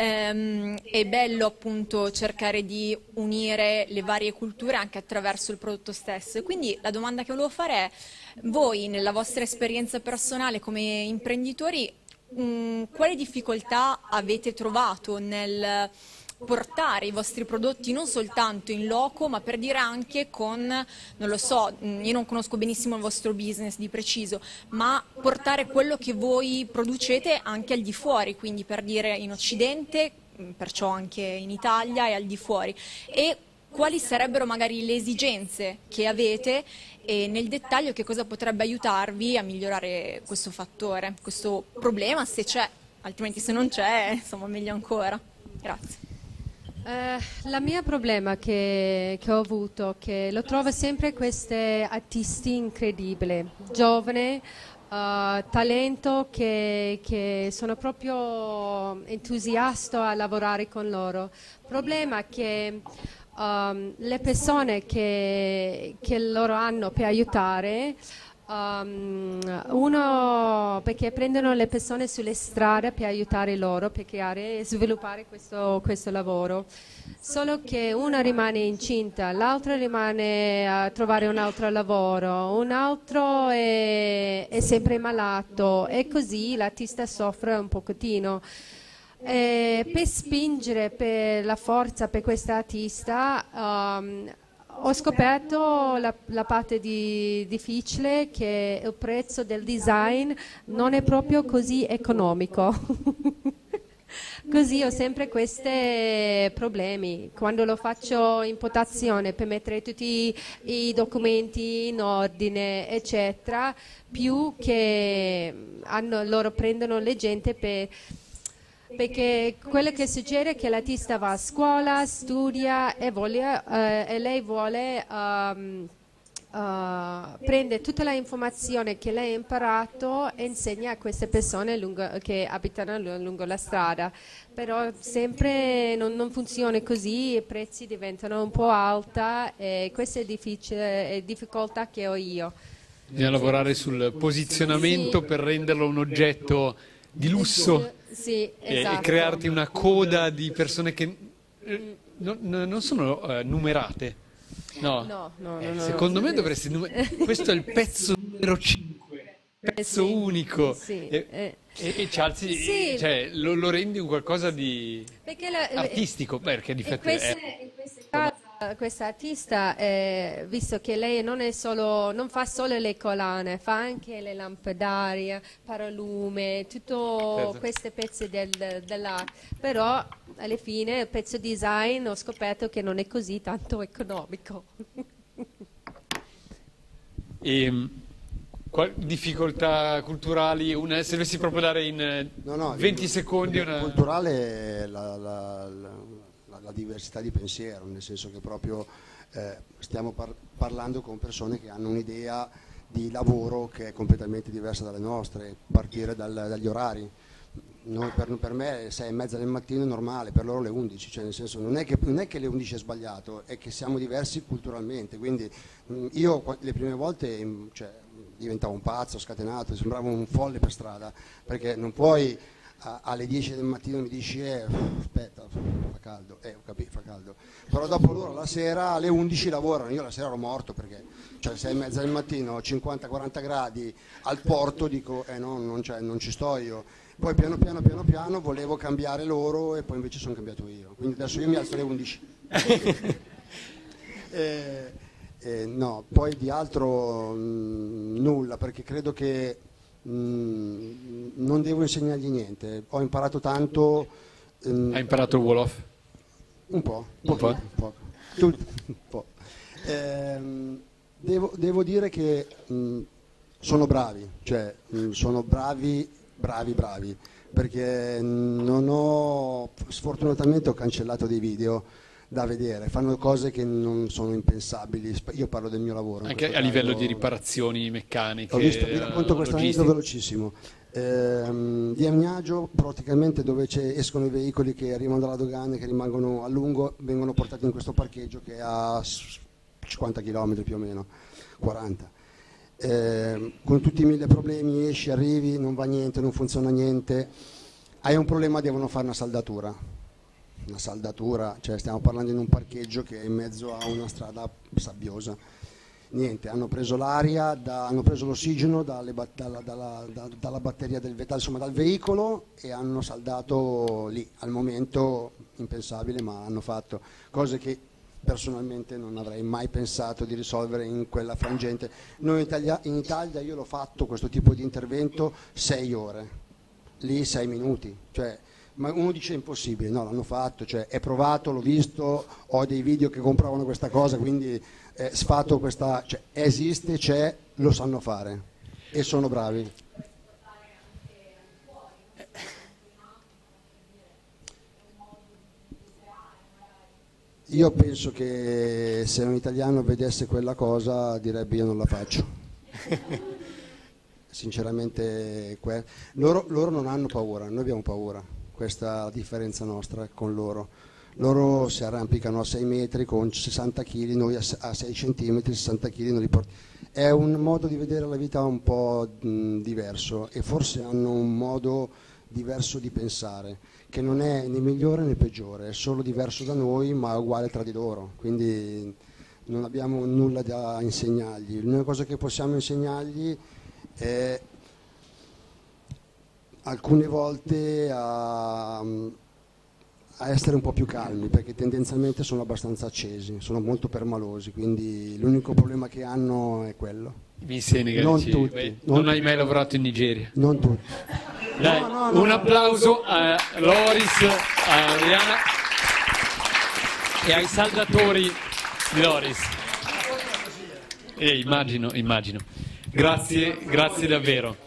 È bello appunto cercare di unire le varie culture anche attraverso il prodotto stesso. E quindi la domanda che volevo fare è, voi nella vostra esperienza personale come imprenditori, quali difficoltà avete trovato nel portare i vostri prodotti non soltanto in loco, ma per dire anche con, non lo so, io non conosco benissimo il vostro business di preciso, ma portare quello che voi producete anche al di fuori, quindi per dire in Occidente, perciò anche in Italia e al di fuori, e quali sarebbero magari le esigenze che avete e nel dettaglio che cosa potrebbe aiutarvi a migliorare questo fattore, questo problema se c'è, altrimenti se non c'è, insomma meglio ancora. Grazie. La mia problema che ho avuto, che lo trovo sempre questi artisti incredibili, giovani, talento, che sono proprio entusiasta a lavorare con loro. Il problema è che le persone che loro hanno per aiutare, uno perché prendono le persone sulle strade per aiutare loro, per creare e sviluppare questo lavoro, solo che una rimane incinta, l'altra rimane a trovare un altro lavoro, un altro è sempre malato e così l'artista soffre un pochettino. Per spingere per la forza per quest'artista ho scoperto la parte difficile, che il prezzo del design non è proprio così economico. Così ho sempre questi problemi. Quando lo faccio importazione per mettere tutti i documenti in ordine, eccetera, più che loro prendono le gente perché quello che succede è che l'artista va a scuola, studia e lei vuole prende tutta l'informazione che lei ha imparato e insegna a queste persone che abitano lungo la strada, però sempre non funziona così, i prezzi diventano un po' alti e questa è difficoltà che ho io. Bisogna lavorare sul posizionamento, sì, per renderlo un oggetto di lusso. Sì, esatto. E crearti una coda di persone che non sono numerate. No. Secondo me dovresti questo è il pezzo numero 5, pezzo unico. Sì. E ci alzi, sì, cioè, lo rendi un qualcosa di artistico, perché di fatto questa artista, visto che lei non fa solo le collane, fa anche le lampe d'aria, paralume, tutti questi pezzi dell'arte, però alla fine il pezzo design ho scoperto che non è così tanto economico. E difficoltà culturali, se dovessi proprio dare in 20 secondi una... Culturale la diversità di pensiero, nel senso che proprio stiamo parlando con persone che hanno un'idea di lavoro che è completamente diversa dalle nostre, partire dagli orari. Per me 6:30 del mattino è normale, per loro le 11, cioè nel senso non è che le 11 è sbagliato, è che siamo diversi culturalmente, quindi io le prime volte diventavo un pazzo, scatenato, sembravo un folle per strada, perché non puoi alle 10 del mattino mi dici aspetta, fa caldo, ho capito, fa caldo, però dopo loro la sera alle 11 lavorano, io la sera ero morto perché alle 6:30 del mattino 50-40 gradi al porto, dico no, non ci sto io. Poi piano volevo cambiare loro e poi invece sono cambiato io, quindi adesso io mi alzo alle 11. No, poi di altro nulla, perché credo che non devo insegnargli niente. Ho imparato tanto. Hai imparato il Wolof? Un po'. Devo dire che sono bravi, cioè sono bravi, perché sfortunatamente ho cancellato dei video da vedere, fanno cose che non sono impensabili. Io parlo del mio lavoro. Anche a livello di riparazioni meccaniche. Vi racconto questo aneddoto velocissimo. Di Amniagio, praticamente dove escono i veicoli che arrivano dalla dogana e che rimangono a lungo, vengono portati in questo parcheggio che è a 50 km più o meno, 40. Con tutti i 1000 problemi, esci, arrivi, non va niente, non funziona niente, hai un problema, devono fare una saldatura, cioè stiamo parlando in un parcheggio che è in mezzo a una strada sabbiosa. Niente, hanno preso l'aria, hanno preso l'ossigeno dalla batteria dal veicolo e hanno saldato lì. Al momento impensabile, ma hanno fatto cose che personalmente non avrei mai pensato di risolvere in quella frangente. Noi in Italia io l'ho fatto questo tipo di intervento 6 ore, lì 6 minuti, cioè, ma uno dice impossibile, no, l'hanno fatto, cioè è provato, l'ho visto, ho dei video che compravano questa cosa, quindi sfatto questa, cioè, esiste, c'è, lo sanno fare e sono bravi. Io penso che se un italiano vedesse quella cosa direbbe io non la faccio. Sinceramente loro non hanno paura, noi abbiamo paura, questa è la differenza nostra con loro. Loro si arrampicano a 6 metri con 60 kg, noi a 6 centimetri, 60 kg non li portiamo. È un modo di vedere la vita un po' diverso e forse hanno un modo diverso di pensare, che non è né migliore né peggiore, è solo diverso da noi ma uguale tra di loro, quindi non abbiamo nulla da insegnargli. L'unica cosa che possiamo insegnargli è alcune volte a essere un po' più calmi, perché tendenzialmente sono abbastanza accesi, sono molto permalosi, quindi l'unico problema che hanno è quello. In Senegal, non tutti. Non hai mai lavorato in Nigeria? Non tutti. Dai, un applauso a Loris, a Adriana e ai saldatori di Loris. Immagino. Grazie davvero.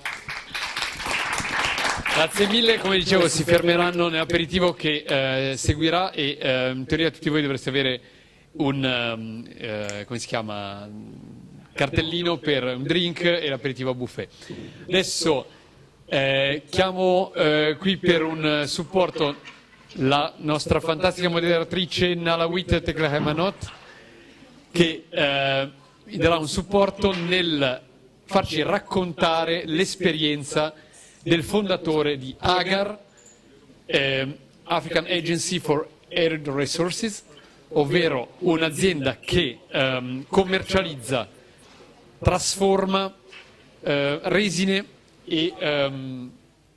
Grazie mille, come dicevo si fermeranno nell'aperitivo che seguirà e in teoria tutti voi dovreste avere un come si chiama, cartellino per un drink e l'aperitivo a buffet. Adesso chiamo qui per un supporto la nostra fantastica moderatrice Nalawit Teklahemanot che vi darà un supporto nel farci raccontare l'esperienza del fondatore di AGAR, African Agency for Arid Resources, ovvero un'azienda che commercializza, trasforma resine e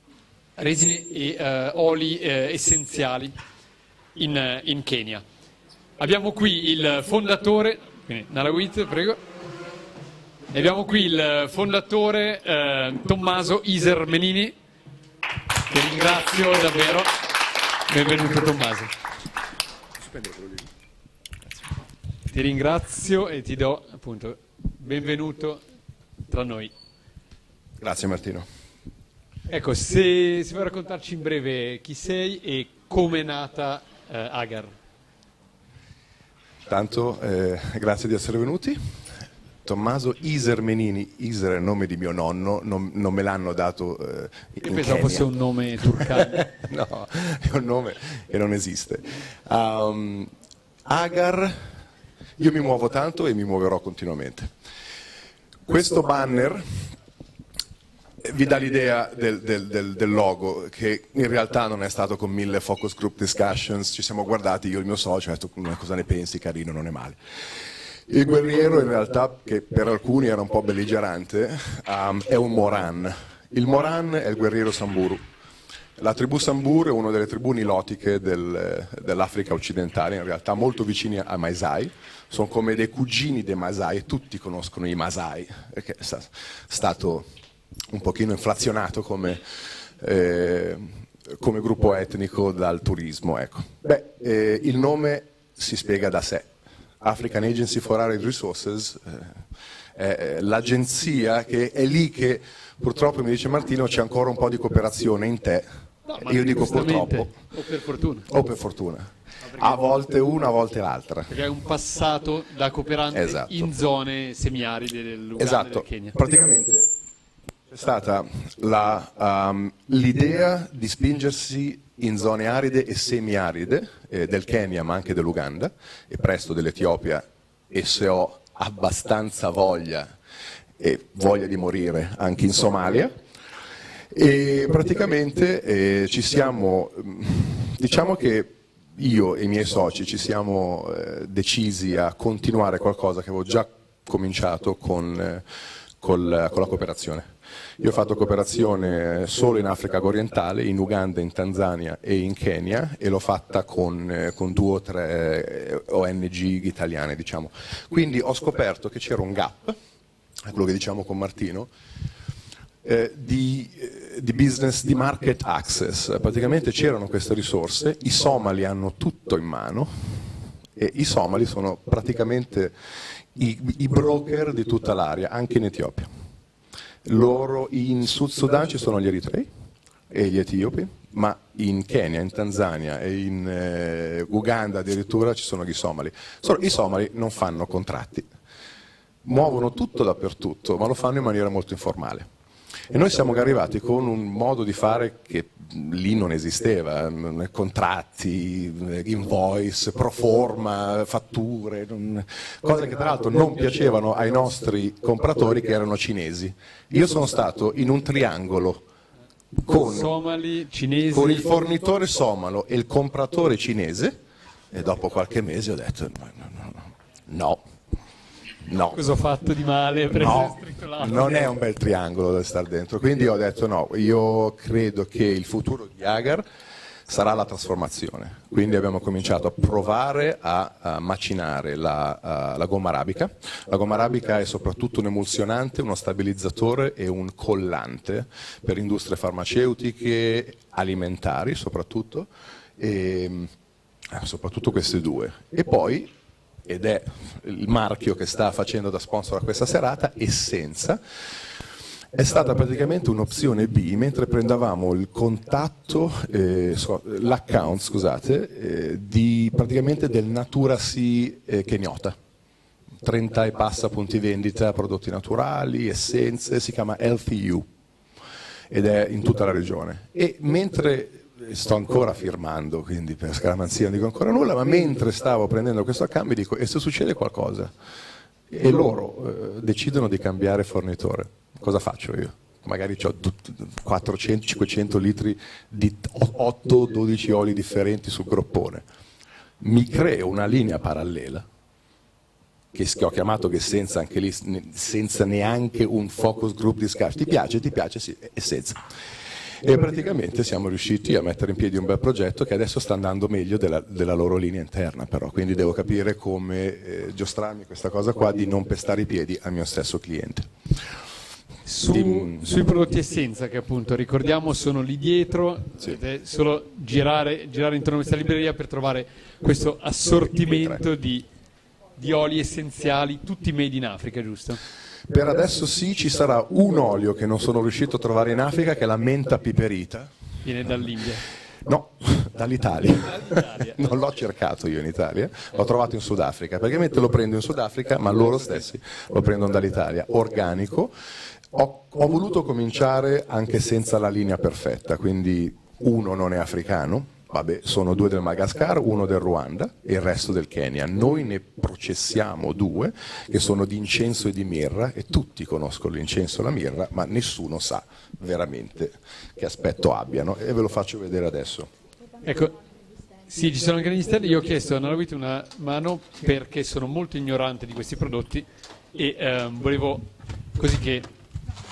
oli essenziali in Kenya. Abbiamo qui il fondatore, quindi Nalawit, prego. E abbiamo qui il fondatore Tommaso Iser Menini, che ringrazio davvero. Benvenuto Tommaso. Ti ringrazio e ti do appunto benvenuto tra noi. Grazie Martino. Ecco, se vuoi raccontarci in breve chi sei e come è nata AGAR. Tanto grazie di essere venuti. Tommaso Iser Menini, Iser è il nome di mio nonno, non me l'hanno dato Io pensavo fosse un nome turcano. No, è un nome che non esiste. AGAR, io mi muovo tanto e mi muoverò continuamente. Questo banner vi dà l'idea del logo, che in realtà non è stato con 1000 focus group discussions, ci siamo guardati io e il mio socio, ho detto cosa ne pensi, carino, non è male. Il guerriero in realtà, che per alcuni era un po' belligerante, è un Moran. Il Moran è il guerriero Samburu. La tribù Sambur è una delle tribù nilotiche dell'Africa occidentale, in realtà molto vicini ai Masai, sono come dei cugini dei Masai, tutti conoscono i Masai, perché è stato un pochino inflazionato come gruppo etnico dal turismo. Ecco. Il nome si spiega da sé. African Agency for Arid Resources è l'agenzia che è lì che purtroppo, mi dice Martino, c'è ancora un po' di cooperazione in te. No, io dico purtroppo. O per fortuna. O per fortuna. A volte una, a volte l'altra. Perché hai un passato da cooperante esatto. in zone semiaride dell'Uganda esatto. e del Kenya. Praticamente c'è stata l'idea di spingersi in zone aride e semiaride del Kenya ma anche dell'Uganda e presto dell'Etiopia, e se ho abbastanza voglia di morire anche in Somalia, e praticamente ci siamo, diciamo che io e i miei soci ci siamo decisi a continuare qualcosa che avevo già cominciato con la cooperazione. Io ho fatto cooperazione solo in Africa orientale, in Uganda, in Tanzania e in Kenya, e l'ho fatta con 2 o 3 ONG italiane, diciamo. Quindi ho scoperto che c'era un gap, è quello che diciamo con Martino, di business, di market access. Praticamente c'erano queste risorse, i somali hanno tutto in mano e i somali sono praticamente i broker di tutta l'area, anche in Etiopia. Loro in Sud Sudan ci sono gli eritrei e gli etiopi, ma in Kenya, in Tanzania e in Uganda addirittura ci sono gli somali. Solo i somali non fanno contratti, muovono tutto dappertutto, ma lo fanno in maniera molto informale. E noi siamo arrivati con un modo di fare che lì non esisteva, contratti, invoice, pro forma, fatture, cose che tra l'altro non piacevano ai nostri compratori che erano cinesi. Io sono stato in un triangolo con somali, cinesi, con il fornitore somalo e il compratore cinese, e dopo qualche mese ho detto no. Cosa ho fatto di male? No, non è un bel triangolo da stare dentro, quindi ho detto no, io credo che il futuro di Agar sarà la trasformazione, quindi abbiamo cominciato a provare a macinare la gomma arabica. La gomma arabica è soprattutto un emulsionante, uno stabilizzatore e un collante per industrie farmaceutiche, alimentari soprattutto, e soprattutto queste 2. E poi, ed è il marchio che sta facendo da sponsor a questa serata, Essenza, è stata praticamente un'opzione B, mentre prendevamo il contatto, l'account, scusate, praticamente del Natura Sea Kenyota. 30 e passa punti vendita, prodotti naturali, essenze, si chiama Healthy You ed è in tutta la regione. E mentre sto ancora firmando, quindi per scaramanzia non dico ancora nulla, ma mentre stavo prendendo questo account mi dico: e se succede qualcosa? E loro decidono di cambiare fornitore, cosa faccio io? Magari ho 400-500 litri di 8-12 oli differenti sul groppone. Mi creo una linea parallela, che ho chiamato che senza, anche lì, senza neanche un focus group discussion. Ti piace? Sì, e senza. E praticamente siamo riusciti a mettere in piedi un bel progetto che adesso sta andando meglio della loro linea interna, però, quindi devo capire come giostrarmi questa cosa qua di non pestare i piedi al mio stesso cliente. Sui prodotti Essenza, che appunto ricordiamo sono lì dietro, sì. Ed è solo girare intorno a questa libreria per trovare questo assortimento di oli essenziali, tutti made in Africa, giusto? Per adesso sì, ci sarà un olio che non sono riuscito a trovare in Africa, che è la menta piperita. Viene dall'India? No, dall'Italia. Non l'ho cercato io in Italia, l'ho trovato in Sudafrica, praticamente lo prendo in Sudafrica, ma loro stessi lo prendono dall'Italia, organico. Ho voluto cominciare anche senza la linea perfetta, quindi uno non è africano. Vabbè, sono 2 del Madagascar, 1 del Ruanda e il resto del Kenya. Noi ne processiamo 2 che sono di incenso e di mirra, e tutti conoscono l'incenso e la mirra, ma nessuno sa veramente che aspetto abbiano, e ve lo faccio vedere adesso. Ecco, sì, ci sono anche negli stand. Io ho chiesto a Narawit una mano perché sono molto ignorante di questi prodotti e volevo, così che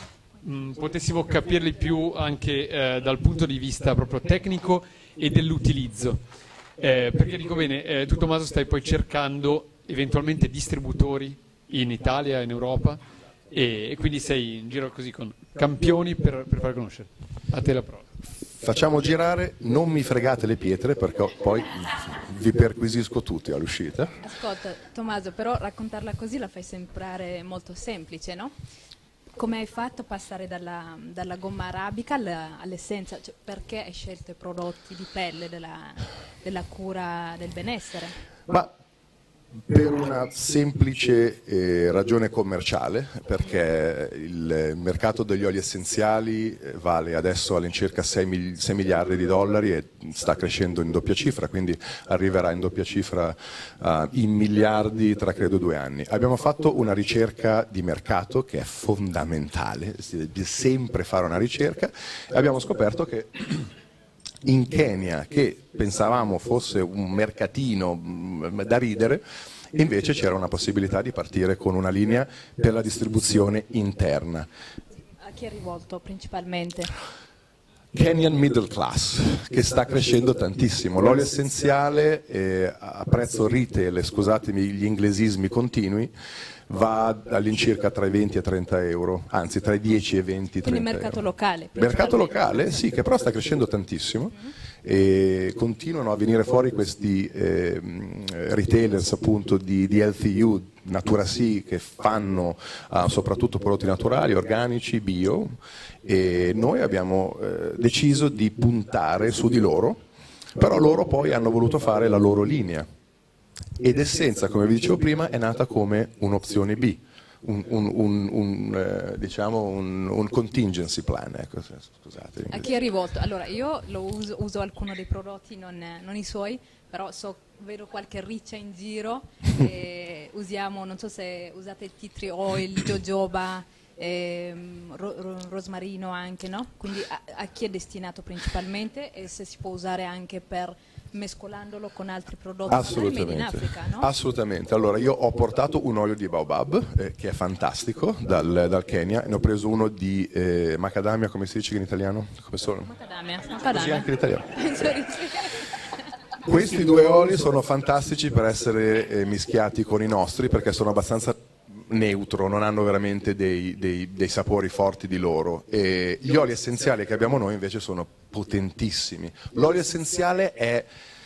potessimo capirli più anche dal punto di vista proprio tecnico e dell'utilizzo. Perché dico bene, tu Tommaso stai poi cercando eventualmente distributori in Italia, in Europa, e quindi sei in giro così con campioni per far conoscere. A te la prova. Facciamo girare, non mi fregate le pietre perché poi vi perquisisco tutti all'uscita. Ascolta, Tommaso, però raccontarla così la fai sembrare molto semplice, no? Come hai fatto a passare dalla gomma arabica all'essenza? Cioè, perché hai scelto i prodotti di pelle della cura del benessere? Ma per una semplice ragione commerciale, perché il mercato degli oli essenziali vale adesso all'incirca 6 miliardi di dollari e sta crescendo in doppia cifra, quindi arriverà in doppia cifra in miliardi tra credo 2 anni. Abbiamo fatto una ricerca di mercato che è fondamentale, si deve sempre fare una ricerca, e abbiamo scoperto che in Kenya, che pensavamo fosse un mercatino da ridere, invece c'era una possibilità di partire con una linea per la distribuzione interna. A chi è rivolto principalmente? Kenyan middle class, che sta crescendo tantissimo. L'olio essenziale a prezzo retail, scusatemi gli inglesismi continui, va all'incirca tra i 20 e 30 euro, anzi tra i 10 e 20 e 30 Quindi mercato euro. locale. Mercato locale, sì, che però sta crescendo tantissimo e continuano a venire fuori questi retailers appunto di LCU, Natura Sì, che fanno soprattutto prodotti naturali, organici, bio, e noi abbiamo deciso di puntare su di loro, però loro poi hanno voluto fare la loro linea. Ed Essenza, come vi dicevo prima, è nata come un'opzione B, diciamo un contingency plan. Ecco, scusate. A chi è rivolto? Allora, io uso alcuni dei prodotti, non i suoi, però vedo qualche riccia in giro, usiamo, non so se usate tea tree oil, jojoba, rosmarino anche, no? Quindi a chi è destinato principalmente e se si può usare anche per mescolandolo con altri prodotti made in Africa, no? Assolutamente. Allora, io ho portato un olio di baobab che è fantastico dal Kenya, ne ho preso uno di macadamia, come si dice in italiano? Come sono? Macadamia. Così anche in italiano. Questi 2 oli sono fantastici per essere mischiati con i nostri perché sono abbastanza neutro, non hanno veramente dei sapori forti di loro, e gli oli essenziali che abbiamo noi invece sono potentissimi. L'olio essenziale è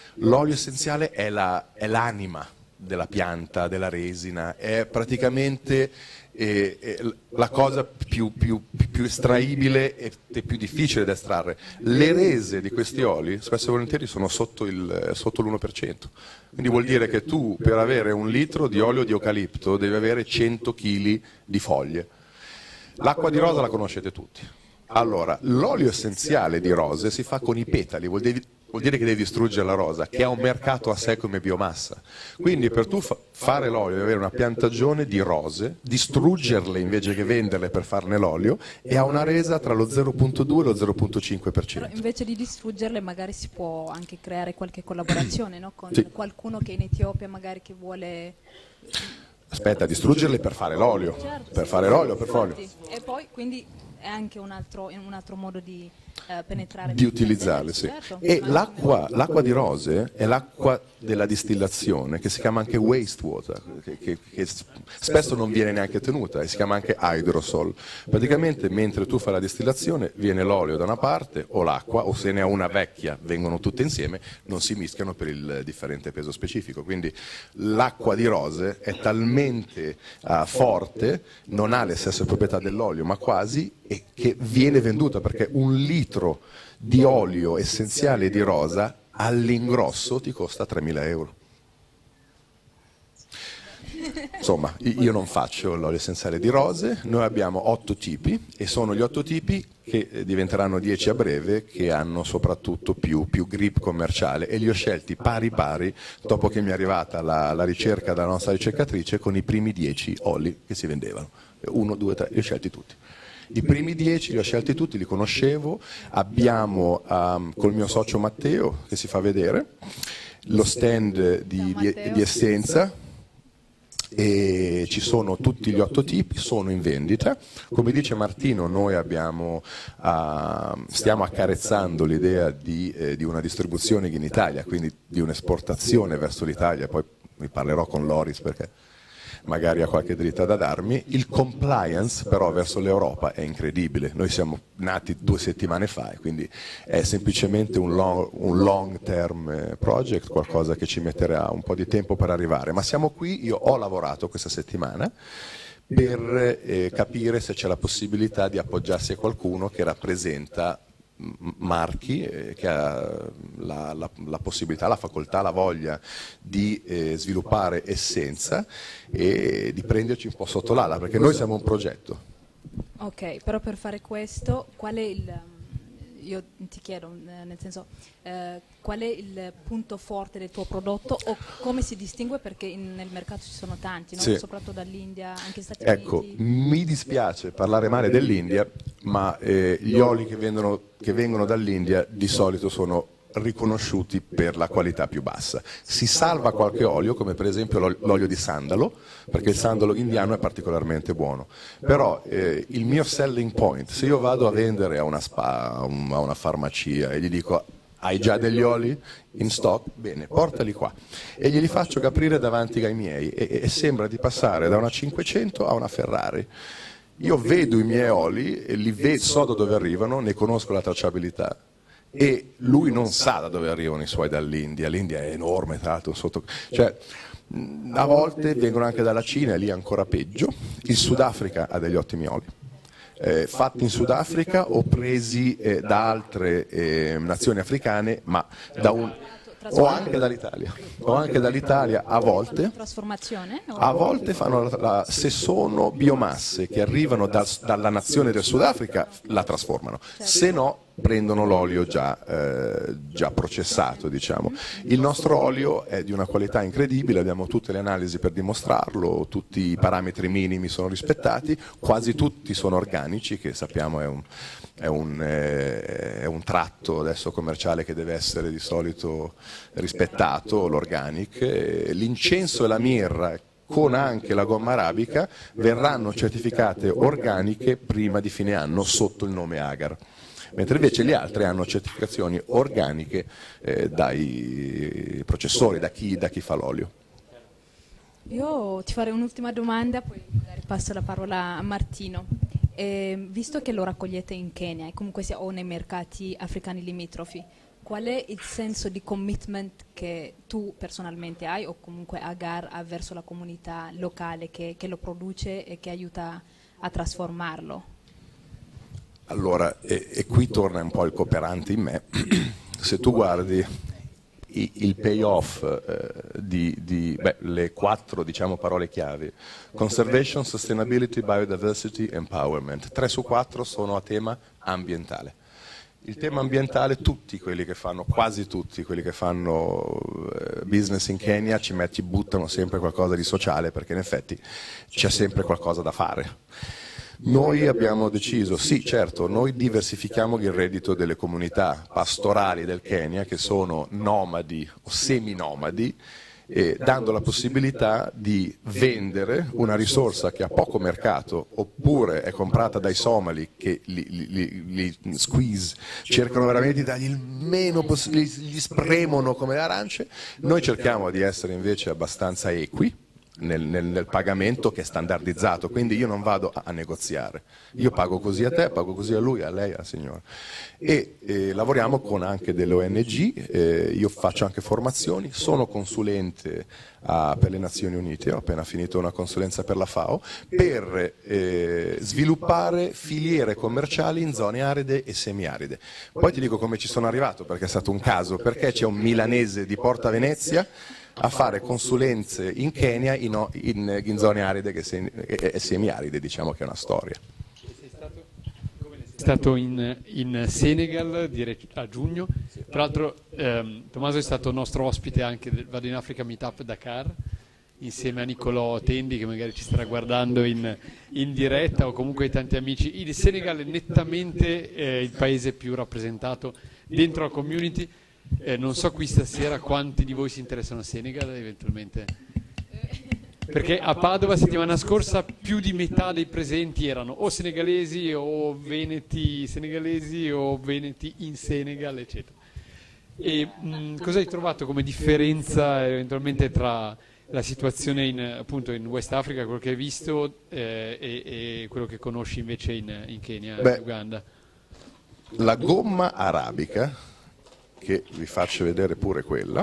l'anima della pianta, della resina, è praticamente la cosa più estraibile e più difficile da estrarre. Le rese di questi oli spesso e volentieri sono sotto l'1%, quindi vuol dire che tu per avere 1 litro di olio di eucalipto devi avere 100 kg di foglie. L'acqua di rosa la conoscete tutti. Allora, l'olio essenziale di rose si fa con i petali, vuol dire che devi distruggere la rosa, che ha un mercato a sé come biomassa. Quindi per tu fare l'olio devi avere una piantagione di rose, distruggerle invece che venderle per farne l'olio, e ha una resa tra lo 0,2 e lo 0,5%. Però invece di distruggerle magari si può anche creare qualche collaborazione, no? Con qualcuno che in Etiopia magari che vuole... Aspetta, distruggerle per fare l'olio, certo, per fare l'olio, per l'olio. E poi quindi è anche un altro modo di penetrare, di utilizzarle, sì. Certo. E l'acqua di rose è l'acqua della distillazione, che si chiama anche wastewater, che spesso non viene neanche tenuta, e si chiama anche aerosol. Praticamente mentre tu fai la distillazione viene l'olio da una parte o l'acqua, o se ne ha una vecchia vengono tutte insieme, non si mischiano per il differente peso specifico. Quindi l'acqua di rose è talmente forte, non ha le stesse proprietà dell'olio ma quasi, e che viene venduta perché 1 litro di olio essenziale di rosa all'ingrosso ti costa 3.000 euro. Insomma, io non faccio l'olio essenziale di rose, noi abbiamo 8 tipi e sono gli 8 tipi che diventeranno 10 a breve, che hanno soprattutto più grip commerciale, e li ho scelti pari dopo che mi è arrivata la ricerca dalla nostra ricercatrice con i primi 10 oli che si vendevano. 1, 2, 3, li ho scelti tutti. I primi 10 li ho scelti tutti, li conoscevo. Abbiamo col mio socio Matteo, che si fa vedere, lo stand di Essenza. e ci sono tutti gli 8 tipi, sono in vendita. Come dice Martino, noi stiamo accarezzando l'idea di una distribuzione in Italia, quindi di un'esportazione verso l'Italia, poi vi parlerò con Loris perché magari ha qualche dritta da darmi. Il compliance però verso l'Europa è incredibile, noi siamo nati 2 settimane fa e quindi è semplicemente un long term project, qualcosa che ci metterà un po' di tempo per arrivare, ma siamo qui. Io ho lavorato questa settimana per capire se c'è la possibilità di appoggiarsi a qualcuno che rappresenta marchi, che ha la possibilità, la facoltà, la voglia di sviluppare essenza e di prenderci un po' sotto l'ala, perché noi siamo un progetto. Ok, però per fare questo, qual è io ti chiedo, nel senso, qual è il punto forte del tuo prodotto o come si distingue, perché nel mercato ci sono tanti, no? Sì. Soprattutto dall'India, anche Stati Ecco, Uniti. mi dispiace parlare male dell'India, ma gli oli che vengono dall'India di solito sono riconosciuti per la qualità più bassa. Si salva qualche olio, come per esempio l'olio di sandalo, perché il sandalo indiano è particolarmente buono, però il mio selling point, se io vado a vendere a una spa, a una farmacia e gli dico: hai già degli oli in stock? Bene, portali qua. E glieli faccio aprire davanti ai miei e sembra di passare da una 500 a una Ferrari. Io vedo i miei oli, e so da dove arrivano, ne conosco la tracciabilità. E lui non sa da dove arrivano i suoi dall'India. L'India è enorme, tra l'altro, cioè, a volte vengono anche dalla Cina, e lì è ancora peggio. Il Sudafrica ha degli ottimi oli, fatti in Sudafrica o presi da altre nazioni africane, ma o anche dall'Italia a volte. Trasformazione? A volte fanno se sono biomasse che arrivano dalla nazione del Sudafrica, la trasformano, se no prendono l'olio già processato, diciamo. Il nostro olio è di una qualità incredibile, abbiamo tutte le analisi per dimostrarlo, tutti i parametri minimi sono rispettati, quasi tutti sono organici, che sappiamo è un tratto adesso commerciale che deve essere di solito rispettato, l'organic. L'incenso e la mirra, con anche la gomma arabica, verranno certificate organiche prima di fine anno sotto il nome Agar, mentre invece gli altri hanno certificazioni organiche dai processori, da chi fa l'olio. Io ti farei un'ultima domanda, poi magari passo la parola a Martino. Visto che lo raccogliete in Kenya e comunque o nei mercati africani limitrofi, qual è il senso di commitment che tu personalmente hai o comunque Agar ha verso la comunità locale che lo produce e che aiuta a trasformarlo? Allora, e qui torna un po' il cooperante in me. Se tu guardi il payoff le 4, diciamo, parole chiave: conservation, sustainability, biodiversity, empowerment. 3 su 4 sono a tema ambientale. Il tema ambientale, quasi tutti quelli che fanno business in Kenya ci buttano sempre qualcosa di sociale, perché in effetti c'è sempre qualcosa da fare. Noi abbiamo deciso, sì certo, noi diversifichiamo il reddito delle comunità pastorali del Kenya, che sono nomadi o seminomadi, dando la possibilità di vendere una risorsa che ha poco mercato, oppure è comprata dai somali che li squeeze, cercano veramente di dargli il meno possibile, gli spremono come le arance. Noi cerchiamo di essere invece abbastanza equi nel pagamento, che è standardizzato, quindi io non vado a negoziare, io pago così a te, pago così a lui, a lei, al signore. E lavoriamo con anche delle ONG, io faccio anche formazioni, sono consulente per le Nazioni Unite, ho appena finito una consulenza per la FAO, per sviluppare filiere commerciali in zone aride e semiaride. Poi ti dico come ci sono arrivato, perché è stato un caso, perché c'è un milanese di Porta Venezia a fare consulenze in Kenya in zone aride e semiaride, diciamo che è una storia. Sei stato in Senegal a giugno, tra l'altro Tommaso è stato nostro ospite anche del Vado in Africa Meetup Dakar, insieme a Niccolò Tendi, che magari ci starà guardando in diretta, o comunque ai tanti amici. Il Senegal è nettamente il paese più rappresentato dentro la community. Non so qui stasera quanti di voi si interessano a Senegal, eventualmente. perché a Padova settimana scorsa più di metà dei presenti erano o senegalesi o veneti senegalesi o veneti in Senegal, eccetera. E cosa hai trovato come differenza eventualmente tra la situazione appunto in West Africa, quello che hai visto, e quello che conosci invece in Kenya, in Uganda? La gomma arabica, che vi faccio vedere pure quella,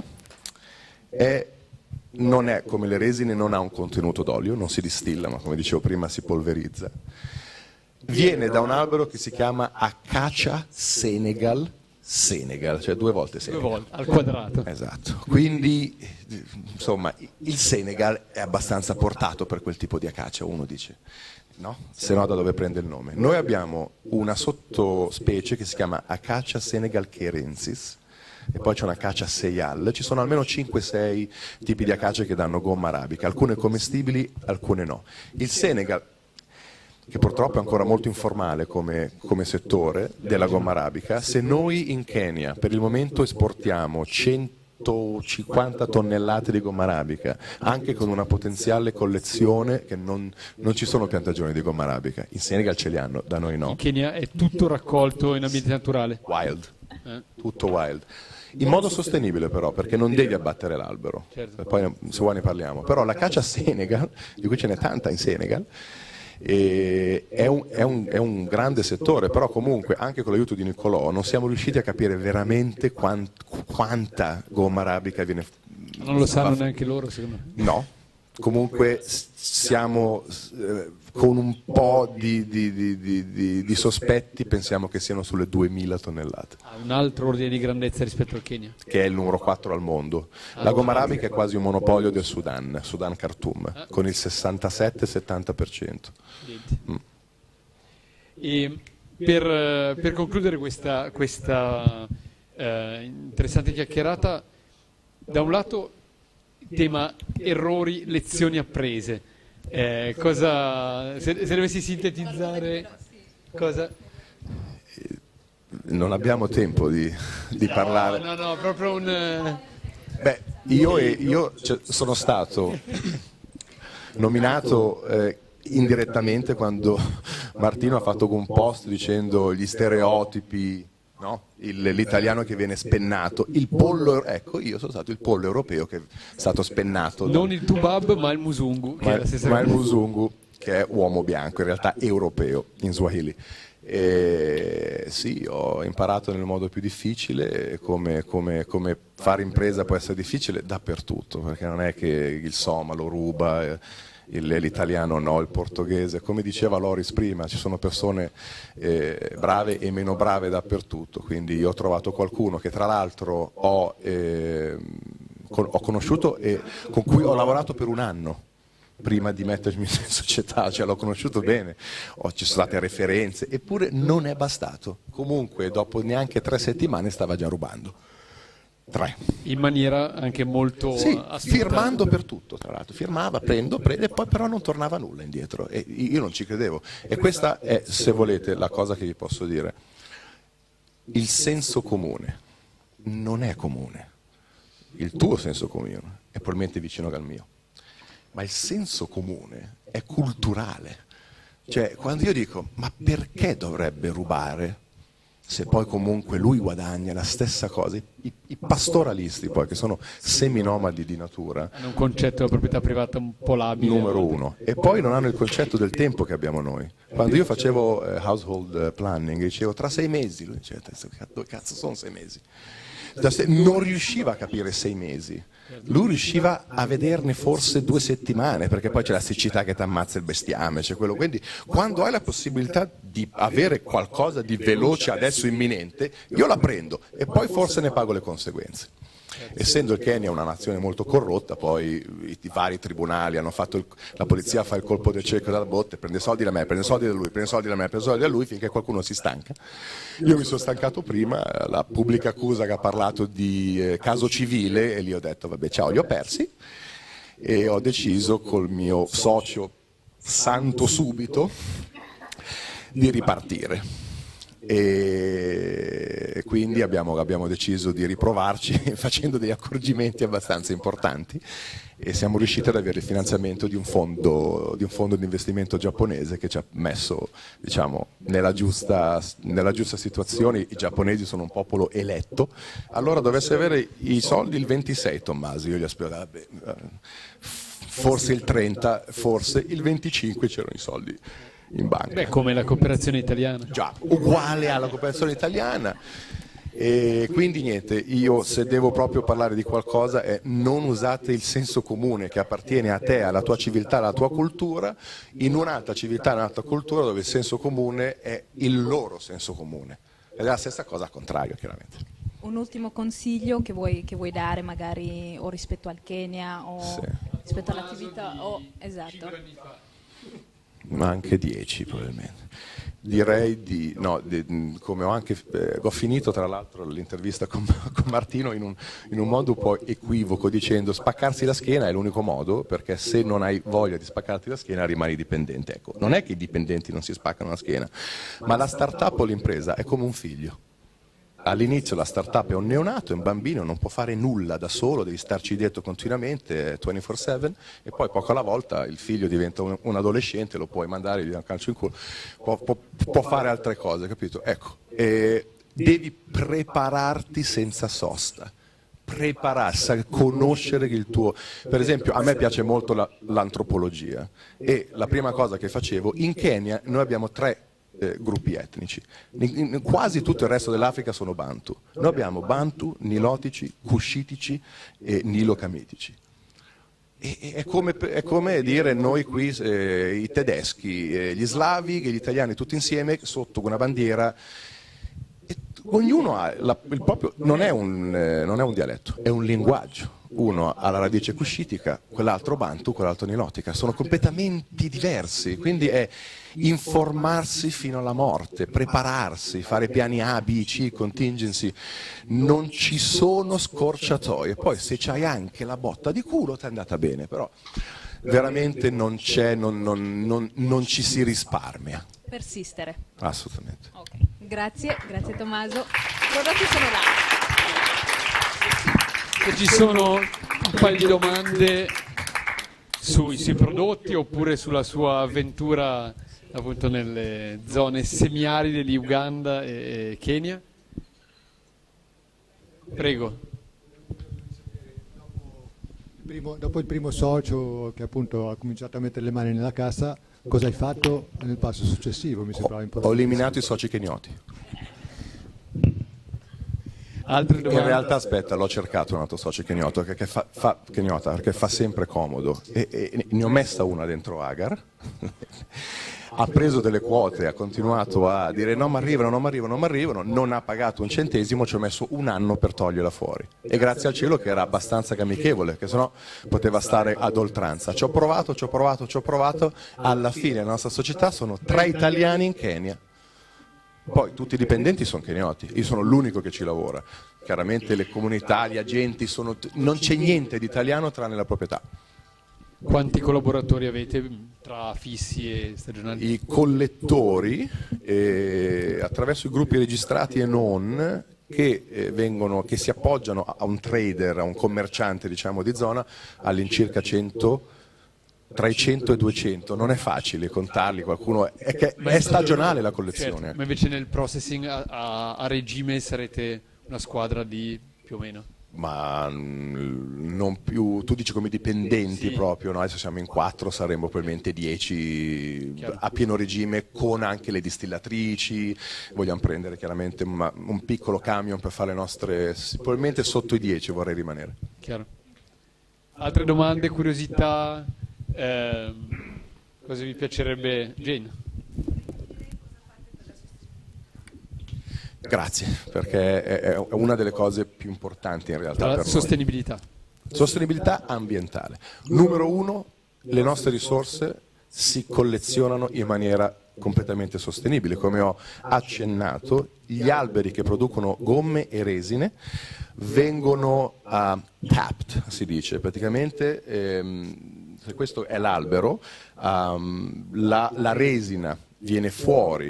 non è come le resine, non ha un contenuto d'olio, non si distilla, ma come dicevo prima si polverizza. Viene da un albero che si chiama Acacia Senegal, cioè 2 volte Senegal. 2 volte, al quadrato. Esatto, quindi insomma il Senegal è abbastanza portato per quel tipo di acacia, uno dice, no? Se no da dove prende il nome? Noi abbiamo una sottospecie che si chiama Acacia Senegal kerensis, e poi c'è una acacia seyal, ci sono almeno 5-6 tipi di acace che danno gomma arabica, alcune commestibili, alcune no. Il Senegal, che purtroppo è ancora molto informale come settore della gomma arabica, se noi in Kenya per il momento esportiamo 150 tonnellate di gomma arabica, anche con una potenziale collezione, che non ci sono piantagioni di gomma arabica, in Senegal ce li hanno, da noi no. In Kenya è tutto raccolto in ambiente naturale? Wild, tutto wild. In modo sostenibile però, perché non devi abbattere l'albero, certo. Poi se vuoi ne parliamo, però la caccia Senegal, di cui ce n'è tanta in Senegal, è un grande settore, però comunque anche con l'aiuto di Niccolò non siamo riusciti a capire veramente quanta gomma arabica viene. Non lo sanno neanche loro, secondo me. No, comunque siamo con un po' di sospetti, pensiamo che siano sulle 2000 tonnellate. Ha un altro ordine di grandezza rispetto al Kenya. Che è il numero 4 al mondo. La gomma arabica è quasi un monopolio del Sudan Khartoum, con il 67-70%. E per concludere questa interessante chiacchierata, da un lato tema errori, lezioni apprese. Se dovessi sintetizzare, cosa? Non abbiamo tempo di parlare. No, proprio un... Beh, io sono stato nominato indirettamente quando Martino ha fatto un post dicendo gli stereotipi, no? L'italiano che viene spennato, il pollo, ecco, io sono stato il pollo europeo che è stato spennato. Non il Tubab, ma il Musungu, che è la stessa cosa. Il Musungu, che è uomo bianco, in realtà europeo, in Swahili. Sì, ho imparato nel modo più difficile, come fare impresa può essere difficile dappertutto, perché non è che il Soma lo ruba, l'italiano no, il portoghese, come diceva Loris prima, ci sono persone brave e meno brave dappertutto, quindi io ho trovato qualcuno che tra l'altro ho conosciuto e con cui ho lavorato per 1 anno prima di mettermi in società, cioè l'ho conosciuto bene, ci sono state referenze, eppure non è bastato, comunque dopo neanche 3 settimane stava già rubando. 3. In maniera anche molto firmando per tutto, tra l'altro, firmava, prende, e poi però non tornava nulla indietro, e io non ci credevo. E questa è, se volete, la cosa che vi posso dire. Il senso comune non è comune. Il tuo senso comune è probabilmente vicino al mio, ma il senso comune è culturale. Cioè, quando io dico, ma perché dovrebbe rubare? Se poi comunque lui guadagna la stessa cosa, i pastoralisti poi, che sono seminomadi di natura, hanno un concetto della proprietà privata un po' labile. Numero 1. E poi non hanno il concetto del tempo che abbiamo noi. Quando io facevo household planning, dicevo tra 6 mesi, lui diceva, dove cazzo sono 6 mesi? Non riusciva a capire 6 mesi. Lui riusciva a vederne forse 2 settimane, perché poi c'è la siccità che ti ammazza il bestiame, c'è quello. Quindi quando hai la possibilità di avere qualcosa di veloce adesso imminente, io la prendo e poi forse ne pago le conseguenze. Essendo il Kenya una nazione molto corrotta, poi i vari tribunali hanno fatto, la polizia fa il colpo del cieco dalla botte, prende soldi da me, prende soldi da lui, prende soldi da me, prende soldi da lui, finché qualcuno si stanca. Io mi sono stancato prima, la pubblica accusa che ha parlato di caso civile, e lì ho detto vabbè ciao, li ho persi, e ho deciso col mio socio santo subito di ripartire. e quindi abbiamo deciso di riprovarci facendo degli accorgimenti abbastanza importanti e siamo riusciti ad avere il finanziamento di un fondo di investimento giapponese che ci ha messo, diciamo, nella giusta situazione. I giapponesi sono un popolo eletto, allora dovesse avere i soldi il 26 Tommaso, io gli ho spiegato forse il 30, forse il 25 c'erano i soldi in banca. Beh, come la cooperazione italiana. Già, uguale alla cooperazione italiana. E quindi niente, io se devo proprio parlare di qualcosa è non usate il senso comune che appartiene a te, alla tua civiltà, alla tua cultura, in un'altra civiltà, in un'altra cultura dove il senso comune è il loro senso comune. Ed è la stessa cosa al contrario, chiaramente. Un ultimo consiglio che vuoi dare magari o rispetto al Kenya o rispetto all'attività esatto. Ma anche 10 probabilmente. Direi come ho finito tra l'altro l'intervista con Martino in un modo un po' equivoco dicendo spaccarsi la schiena è l'unico modo, perché se non hai voglia di spaccarti la schiena rimani dipendente. Ecco, non è che i dipendenti non si spaccano la schiena, ma la startup o l'impresa è come un figlio. All'inizio la startup è un neonato, è un bambino, non può fare nulla da solo, devi starci dietro continuamente, 24/7, e poi poco alla volta il figlio diventa un adolescente, lo puoi mandare, gli dai un calcio in culo, può fare altre cose, capito? Ecco, devi prepararti senza sosta. Prepararsi, conoscere il tuo... Per esempio, a me piace molto l'antropologia e la prima cosa che facevo, in Kenya noi abbiamo 3 gruppi etnici, in quasi tutto il resto dell'Africa sono Bantu. Noi abbiamo Bantu, Nilotici, Cuscitici e Nilocamitici. È come dire noi qui i tedeschi, gli slavi, gli italiani tutti insieme sotto una bandiera. E ognuno ha il proprio, non è un dialetto, è un linguaggio. Uno ha la radice cuscitica, quell'altro Bantu, quell'altro nilotica, sono completamente diversi, quindi è informarsi fino alla morte, prepararsi, fare piani A, B, C, contingency, non ci sono scorciatoie, poi se c'hai anche la botta di culo ti è andata bene, però veramente non ci si risparmia. Persistere. Assolutamente. Okay. Grazie Tommaso. I prodotti sono là. Ci sono un paio di domande sui prodotti oppure sulla sua avventura appunto nelle zone semiaride di Uganda e Kenya. Prego. Dopo il primo socio che appunto ha cominciato a mettere le mani nella cassa, cosa hai fatto nel passo successivo? Mi sembrava importante. Ho eliminato i soci kenyoti. Altre domande? In realtà, aspetta, l'ho cercato un altro socio kenyota perché fa sempre comodo e ne ho messa una dentro Agar. Ha preso delle quote, ha continuato a dire no, ma arrivano, non ha pagato un centesimo, ci ho messo un anno per toglierla fuori. E grazie al cielo che era abbastanza amichevole, che sennò poteva stare ad oltranza. Ci ho provato, alla fine la nostra società sono 3 italiani in Kenya. Poi tutti i dipendenti sono kenyoti, io sono l'unico che ci lavora. Chiaramente le comunità, gli agenti, non c'è niente di italiano tranne la proprietà. Quanti collaboratori avete tra fissi e stagionali? I collettori, attraverso i gruppi registrati e non, che si appoggiano a un trader, a un commerciante diciamo di zona, all'incirca 100, tra i 100 e 200, non è facile contarli, qualcuno è stagionale la collezione. Certo, ma invece nel processing a regime sarete una squadra di più o meno? Ma non più, tu dici come dipendenti, sì. Proprio, no? Adesso siamo in 4, saremmo probabilmente 10 chiaro. A pieno regime con anche le distillatrici, vogliamo prendere chiaramente un piccolo camion per fare le nostre, probabilmente sotto i 10 vorrei rimanere. Chiaro. Altre domande, curiosità? Cosa vi piacerebbe? Jane? Grazie, perché è una delle cose più importanti in realtà per noi. Sostenibilità. Sostenibilità ambientale. Numero 1, le nostre risorse si collezionano in maniera completamente sostenibile. Come ho accennato, gli alberi che producono gomme e resine vengono tapped, si dice, praticamente se questo è l'albero, la resina viene fuori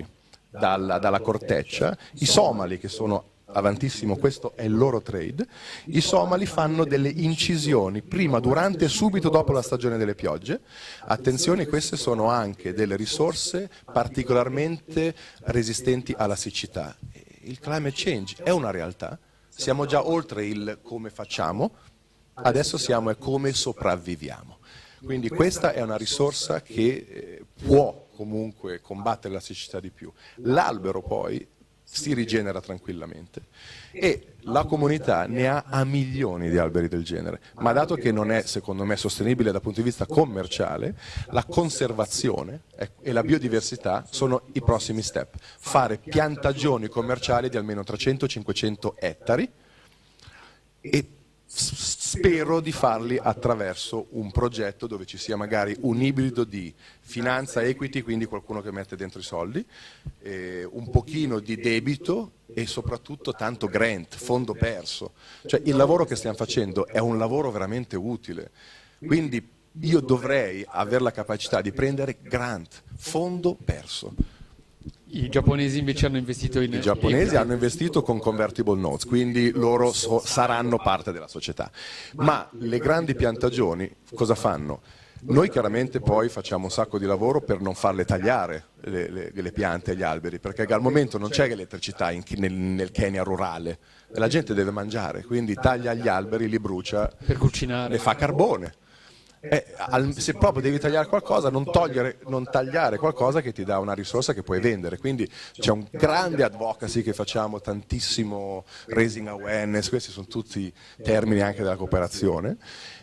dalla corteccia. I somali, che sono avantissimo, questo è il loro trade, i somali fanno delle incisioni prima, durante e subito dopo la stagione delle piogge. Attenzione, queste sono anche delle risorse particolarmente resistenti alla siccità. Il climate change è una realtà, siamo già oltre il come facciamo, adesso siamo è come sopravviviamo. Quindi questa è una risorsa che può comunque combattere la siccità di più. L'albero poi si rigenera tranquillamente e la comunità ne ha a milioni di alberi del genere, ma dato che non è secondo me sostenibile dal punto di vista commerciale, la conservazione e la biodiversità sono i prossimi step. Fare piantagioni commerciali di almeno 300-500 ettari e spero di farli attraverso un progetto dove ci sia magari un ibrido di finanza equity, quindi qualcuno che mette dentro i soldi, un pochino di debito e soprattutto tanto grant, fondo perso. Cioè il lavoro che stiamo facendo è un lavoro veramente utile, quindi io dovrei avere la capacità di prendere grant, fondo perso. I giapponesi invece hanno investito in... I giapponesi hanno investito con convertible notes, quindi loro saranno parte della società. Ma le grandi piantagioni cosa fanno? Noi chiaramente poi facciamo un sacco di lavoro per non farle tagliare le piante e gli alberi, perché al momento non c'è elettricità nel Kenya rurale, e la gente deve mangiare, quindi taglia gli alberi, li brucia per cucinare e fa carbone. Se proprio devi tagliare qualcosa, non tagliare qualcosa che ti dà una risorsa che puoi vendere. Quindi c'è un grande advocacy che facciamo, tantissimo raising awareness, questi sono tutti termini anche della cooperazione.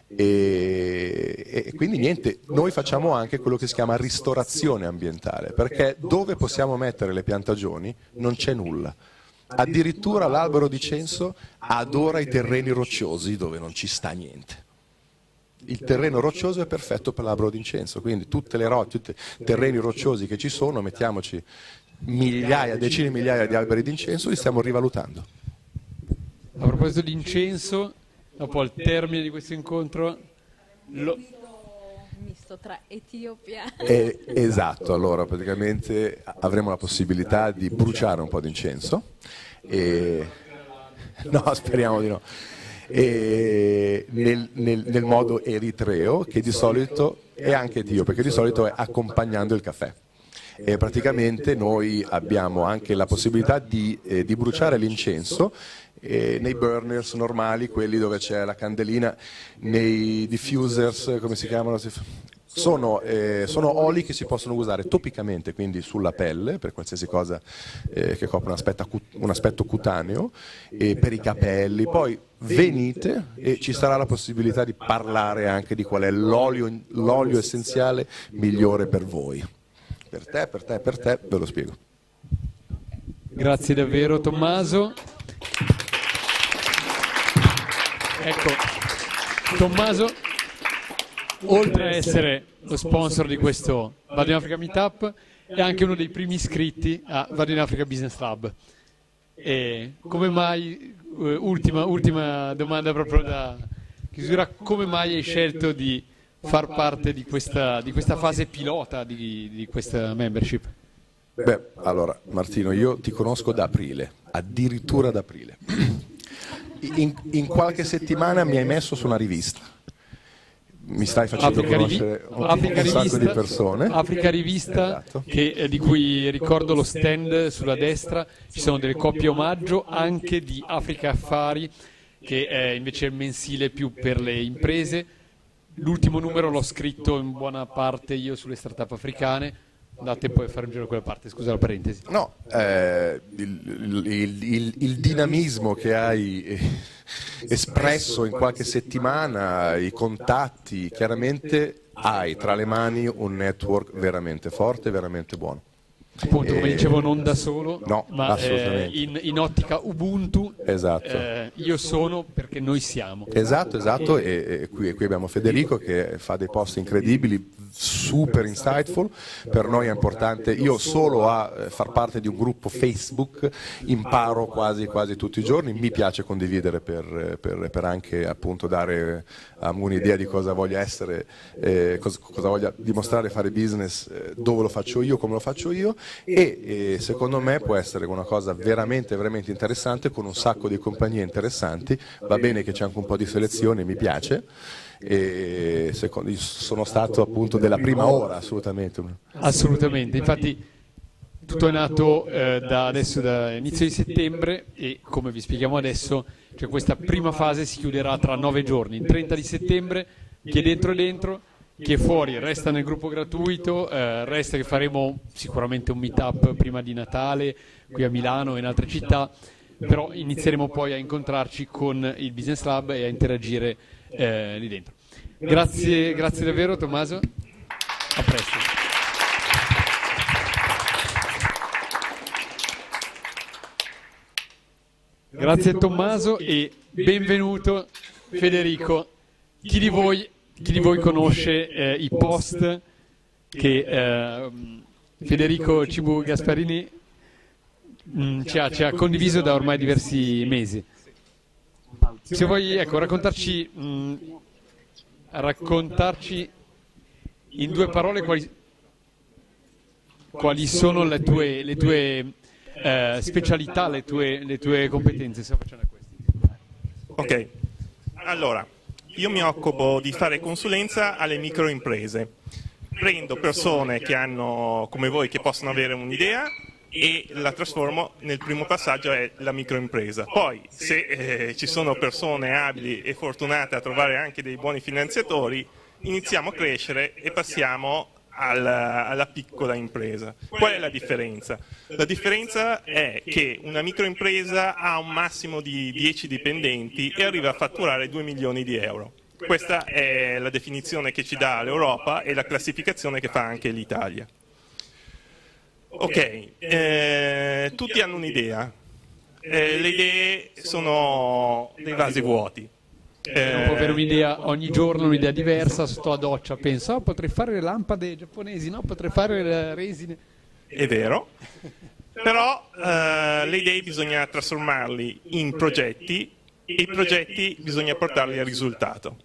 E quindi niente, noi facciamo anche quello che si chiama ristorazione ambientale, perché dove possiamo mettere le piantagioni non c'è nulla. Addirittura l'albero di censo adora i terreni rocciosi dove non ci sta niente. Il terreno roccioso è perfetto per l'albero d'incenso, quindi tutti i terreni rocciosi che ci sono, mettiamoci migliaia, decine di migliaia di alberi d'incenso, li stiamo rivalutando. A proposito di incenso, dopo al termine di questo incontro... Misto tra Etiopia. Esatto, allora praticamente avremo la possibilità di bruciare un po' di incenso. No, speriamo di no. Nel modo eritreo, che di solito è anche etiope, perché di solito è accompagnando il caffè. E praticamente noi abbiamo anche la possibilità di bruciare l'incenso nei burners normali, quelli dove c'è la candelina, nei diffusers, come si chiamano? Sono oli che si possono usare topicamente, quindi sulla pelle, per qualsiasi cosa che copre un aspetto cutaneo, e per i capelli. Poi venite e ci sarà la possibilità di parlare anche di qual è l'olio essenziale migliore per voi. Per te, ve lo spiego. Grazie davvero Tommaso. Ecco, Tommaso, oltre a essere lo sponsor di questo Vado in Africa Meetup, è anche uno dei primi iscritti a Vado in Africa Business Lab. E come mai, ultima domanda proprio da chiusura, come mai hai scelto di far parte di questa fase pilota di questa membership? Beh, allora Martino, io ti conosco da aprile, addirittura da aprile. In qualche settimana mi hai messo su una rivista. Mi stai facendo conoscere un sacco di persone. Africa Rivista, esatto. Di cui ricordo lo stand sulla destra, ci sono delle copie omaggio anche di Africa Affari, che è invece il mensile più per le imprese. L'ultimo numero l'ho scritto in buona parte io sulle start-up africane. Andate poi a fare un giro da quella parte, scusa la parentesi. No, il dinamismo che hai espresso in qualche settimana, i contatti, chiaramente hai tra le mani un network veramente forte, veramente buono. Appunto, come dicevo, non da solo, no, ma in ottica Ubuntu. Esatto. Io sono perché noi siamo. Esatto, e qui abbiamo Federico che fa dei post incredibili, super insightful. Per noi è importante, io solo a far parte di un gruppo Facebook imparo quasi tutti i giorni, mi piace condividere per anche appunto dare un'idea di cosa voglia essere, cosa voglia dimostrare fare business, dove lo faccio io, come lo faccio io, e secondo me può essere una cosa veramente interessante, con un sacco di compagnie interessanti. Va bene che c'è anche un po' di selezione, mi piace, e sono stato appunto della prima ora, assolutamente. Infatti tutto è nato da inizio di settembre, e come vi spieghiamo adesso, cioè questa prima fase si chiuderà tra 9 giorni, il 30 di settembre. Chi è dentro è dentro, chi è fuori resta nel gruppo gratuito, resta che faremo sicuramente un meetup prima di Natale qui a Milano e in altre città, però inizieremo poi a incontrarci con il Business Lab e a interagire lì dentro. Grazie davvero Tommaso, a presto. Grazie Tommaso e benvenuto Federico. Chi di voi conosce i post che Federico Cibu Gasparini ci ha condiviso da ormai diversi mesi? Se vuoi raccontarci in 2 parole quali sono le tue specialità, le tue competenze. Ok, allora, io mi occupo di fare consulenza alle microimprese. Prendo persone che hanno, come voi, che possono avere un'idea e la trasformo, nel primo passaggio è la microimpresa. Poi, se ci sono persone abili e fortunate a trovare anche dei buoni finanziatori, iniziamo a crescere e passiamo alla piccola impresa. Qual è la differenza? La differenza è che una microimpresa ha un massimo di 10 dipendenti e arriva a fatturare 2 milioni di euro. Questa è la definizione che ci dà l'Europa e la classificazione che fa anche l'Italia. Ok, tutti hanno un'idea. Le idee sono dei vasi vuoti. Può avere un'idea ogni giorno, un'idea diversa. Sto a doccia, penso, potrei fare le lampade giapponesi, no? Potrei fare le resine. È vero, però le idee bisogna trasformarli in progetti e i progetti bisogna portarli al risultato.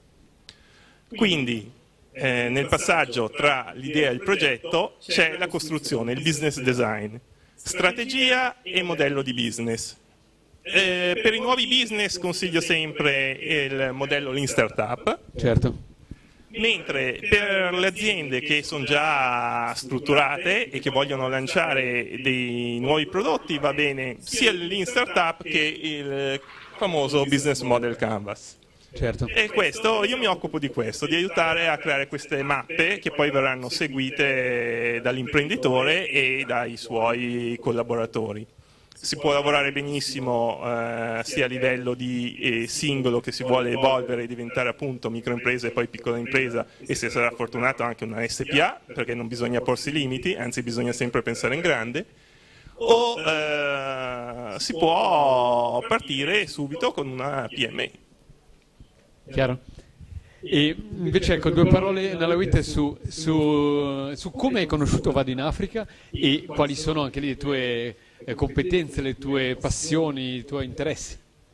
Quindi nel passaggio tra l'idea e il progetto c'è la costruzione, il business design, strategia e modello di business. Per i nuovi business consiglio sempre il modello Lean Startup. Certo. Mentre per le aziende che sono già strutturate e che vogliono lanciare dei nuovi prodotti va bene sia il Lean Startup che il famoso Business Model Canvas. Certo. E questo, io mi occupo di questo, di aiutare a creare queste mappe che poi verranno seguite dall'imprenditore e dai suoi collaboratori. Si può lavorare benissimo sia a livello di singolo che si vuole evolvere e diventare appunto microimpresa e poi piccola impresa, e se sarà fortunato anche una SPA, perché non bisogna porsi limiti, anzi bisogna sempre pensare in grande, o si può partire subito con una PMI. Chiaro? E invece ecco 2 parole nella vita su come hai conosciuto Vado in Africa e quali sono anche lì le tue competenze, le tue passioni, i tuoi interessi.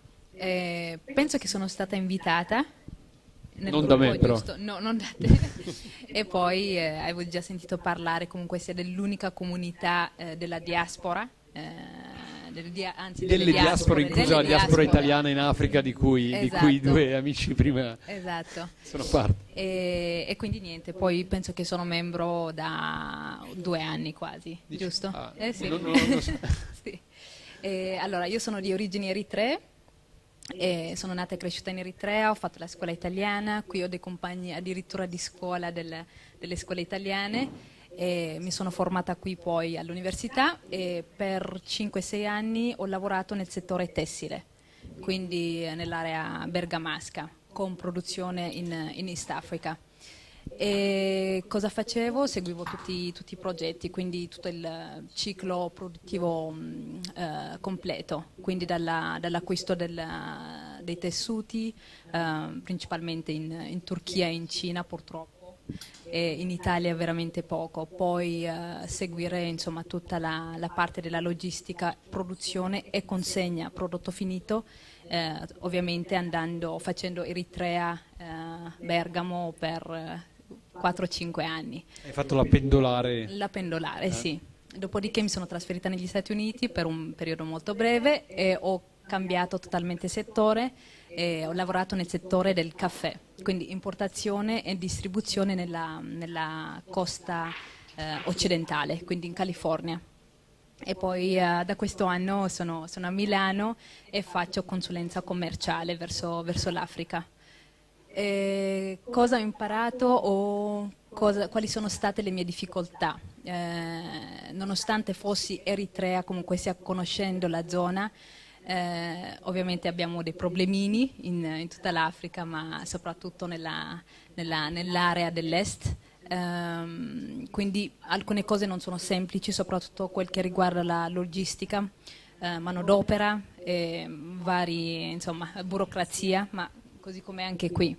Penso che sono stata invitata non da me però. No, non da te. E poi avevo già sentito parlare comunque sia dell'unica comunità della diaspora, delle diaspore, inclusa la diaspora italiana in Africa di cui 2 amici prima sono parte. E quindi niente, poi penso che sono membro da 2 anni quasi, giusto? Sì. Sì. Allora, io sono di origini eritree, sono nata e cresciuta in Eritrea, ho fatto la scuola italiana, qui ho dei compagni addirittura di scuola delle scuole italiane. E mi sono formata qui poi all'università e per 5-6 anni ho lavorato nel settore tessile, quindi nell'area bergamasca, con produzione in East Africa. E cosa facevo? Seguivo tutti i progetti, quindi tutto il ciclo produttivo completo, quindi dall'acquisto dei tessuti, principalmente in Turchia e in Cina purtroppo. e in Italia veramente poco. Poi seguire insomma tutta la parte della logistica, produzione e consegna prodotto finito, ovviamente facendo Eritrea, Bergamo per 4-5 anni. Hai fatto la pendolare? La pendolare, sì. Dopodiché mi sono trasferita negli Stati Uniti per un periodo molto breve e ho cambiato totalmente settore e ho lavorato nel settore del caffè, quindi importazione e distribuzione nella costa occidentale, quindi in California. E poi da questo anno sono a Milano e faccio consulenza commerciale verso l'Africa. Cosa ho imparato o quali sono state le mie difficoltà? Nonostante fossi eritrea, comunque sia conoscendo la zona, ovviamente abbiamo dei problemini in tutta l'Africa, ma soprattutto nell'area dell'est. Quindi alcune cose non sono semplici, soprattutto quel che riguarda la logistica, manodopera, insomma, burocrazia, ma così come anche qui.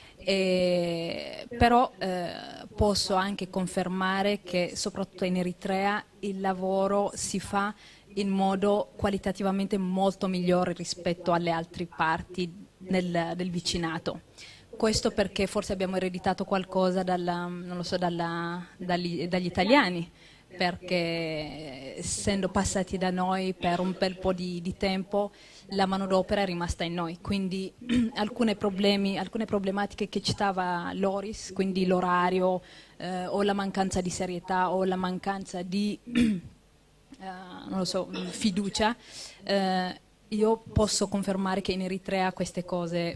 Però posso anche confermare che soprattutto in Eritrea il lavoro si fa in modo qualitativamente molto migliore rispetto alle altre parti del vicinato. Questo perché forse abbiamo ereditato qualcosa dagli italiani, perché essendo passati da noi per un bel po' di tempo la manodopera è rimasta in noi, quindi alcune problematiche che citava Loris, quindi l'orario o la mancanza di serietà o la mancanza di fiducia, io posso confermare che in Eritrea queste cose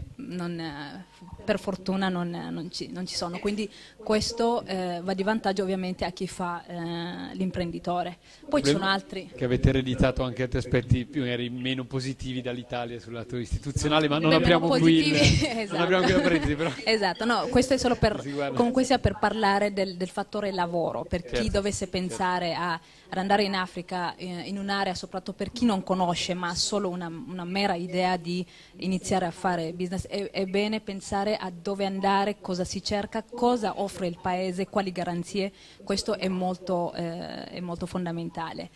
per fortuna non ci sono, quindi questo va di vantaggio ovviamente a chi fa l'imprenditore. Poi ci sono altri che avete ereditato anche altri aspetti magari meno positivi dall'Italia sul lato istituzionale, ma non apriamo qui esatto. Non apriamo qui la parentesi, però. Esatto, no, questo è solo comunque sia per parlare del fattore lavoro, per chi dovesse pensare ad andare in Africa, in un'area, soprattutto per chi non conosce ma ha solo una mera idea di iniziare a fare business, è bene pensare a dove andare, cosa si cerca, cosa offre il paese, quali garanzie. Questo è molto fondamentale.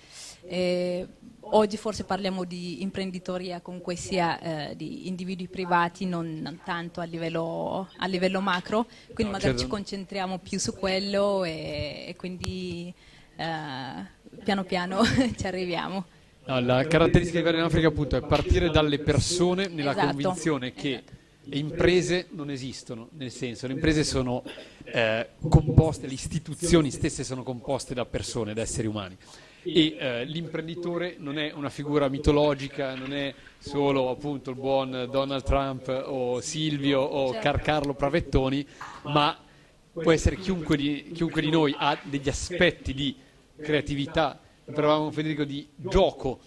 Oggi forse parliamo di imprenditoria comunque sia di individui privati, non tanto a livello macro, quindi magari ci concentriamo più su quello e quindi piano piano ci arriviamo. No, la caratteristica di vivere in Africa appunto è partire dalle persone nella convinzione che le imprese non esistono, nel senso le imprese sono composte, le istituzioni stesse sono composte da persone, da esseri umani e l'imprenditore non è una figura mitologica, non è solo appunto il buon Donald Trump o Silvio o Carlo Pravettoni, ma può essere chiunque di noi ha degli aspetti di creatività, parlavamo Federico di gioco.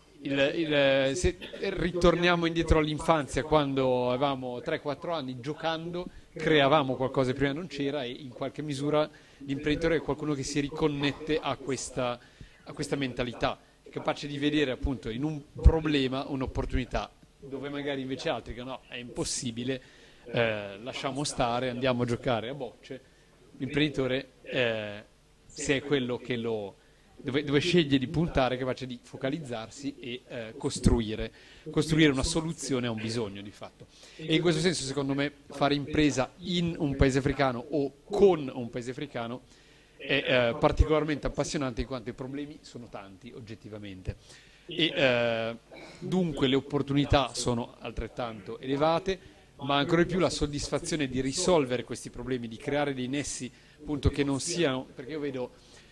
Se ritorniamo indietro all'infanzia, quando avevamo 3-4 anni, giocando creavamo qualcosa che prima non c'era, e in qualche misura l'imprenditore è qualcuno che si riconnette a questa mentalità, è capace di vedere appunto in un problema un'opportunità, dove magari invece altri che no, è impossibile, lasciamo stare, andiamo a giocare a bocce. L'imprenditore, se è quello che dove sceglie di puntare, è capace di focalizzarsi e costruire una soluzione a un bisogno di fatto. E in questo senso secondo me fare impresa in un paese africano o con un paese africano è particolarmente appassionante, in quanto i problemi sono tanti oggettivamente e dunque le opportunità sono altrettanto elevate, ma ancora di più la soddisfazione di risolvere questi problemi, di creare dei nessi appunto che non siano, perché io vedo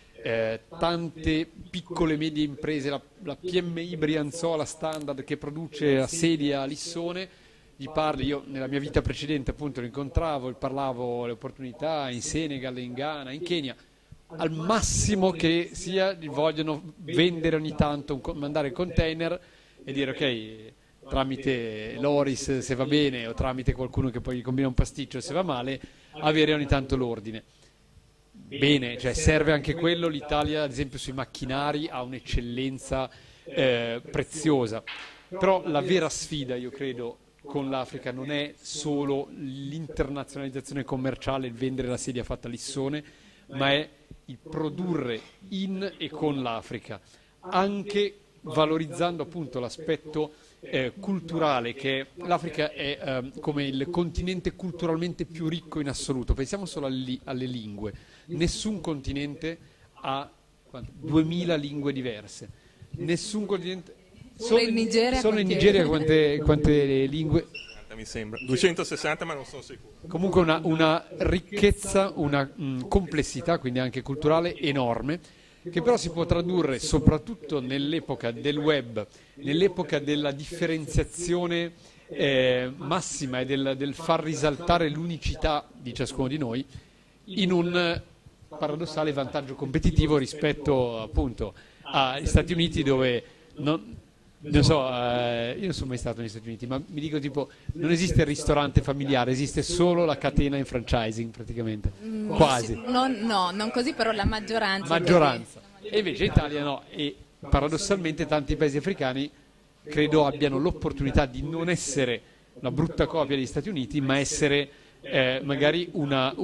tante piccole e medie imprese, la PMI Brianzola Standard che produce a sedie a Lissone, gli parli, io nella mia vita precedente appunto lo incontravo, parlavo le opportunità in Senegal, in Ghana, in Kenya, al massimo che sia gli vogliono vendere ogni tanto, mandare il container e dire ok, tramite Loris se va bene o tramite qualcuno che poi gli combina un pasticcio se va male, avere ogni tanto l'ordine. Bene, cioè serve anche quello, l'Italia ad esempio sui macchinari ha un'eccellenza preziosa, però la vera sfida io credo con l'Africa non è solo l'internazionalizzazione commerciale, il vendere la sedia fatta a Lissone, ma è il produrre in e con l'Africa, anche valorizzando appunto l'aspetto culturale, che l'Africa è come il continente culturalmente più ricco in assoluto. Pensiamo solo alle lingue. Nessun continente ha 2000 lingue diverse. Nessun continente. Solo in Nigeria quante lingue? Mi sembra 260, ma non sono sicuro. Comunque una ricchezza, una complessità, quindi anche culturale, enorme, che però si può tradurre soprattutto nell'epoca del web, nell'epoca della differenziazione massima e del far risaltare l'unicità di ciascuno di noi, in un paradossale vantaggio competitivo rispetto appunto agli Stati Uniti, dove non so, io non sono mai stato negli Stati Uniti, ma mi dico tipo, non esiste il ristorante familiare, esiste solo la catena in franchising praticamente, quasi. No, non così, però la maggioranza. E invece in Italia no, e paradossalmente tanti paesi africani credo abbiano l'opportunità di non essere una brutta copia degli Stati Uniti, ma essere magari una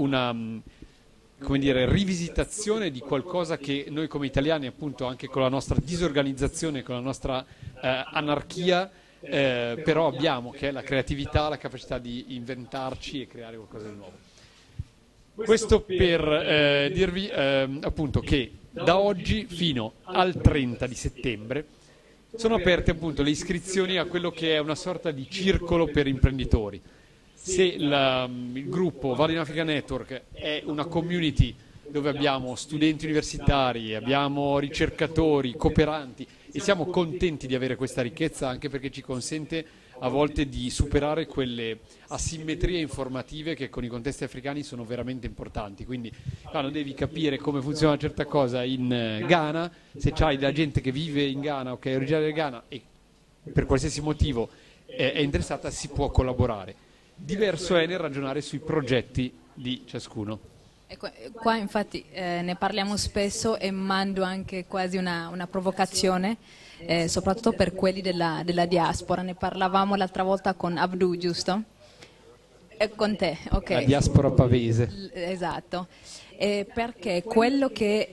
come dire, rivisitazione di qualcosa che noi come italiani, appunto, anche con la nostra disorganizzazione, con la nostra anarchia, però abbiamo, che è la creatività, la capacità di inventarci e creare qualcosa di nuovo. Questo per dirvi appunto che da oggi fino al 30 di settembre sono aperte appunto le iscrizioni a quello che è una sorta di circolo per imprenditori. Se il gruppo Vado in Africa Network è una community dove abbiamo studenti universitari, abbiamo ricercatori, cooperanti, e siamo contenti di avere questa ricchezza, anche perché ci consente a volte di superare quelle asimmetrie informative che con i contesti africani sono veramente importanti. Quindi non devi capire come funziona una certa cosa in Ghana, se c'hai della gente che vive in Ghana o che è originaria del Ghana e per qualsiasi motivo è interessata, si può collaborare. Diverso è nel ragionare sui progetti di ciascuno. Qua infatti ne parliamo spesso e mando anche quasi una provocazione, soprattutto per quelli della diaspora. Ne parlavamo l'altra volta con Abdu, giusto? E con te, ok. La diaspora pavese. Esatto, perché quello che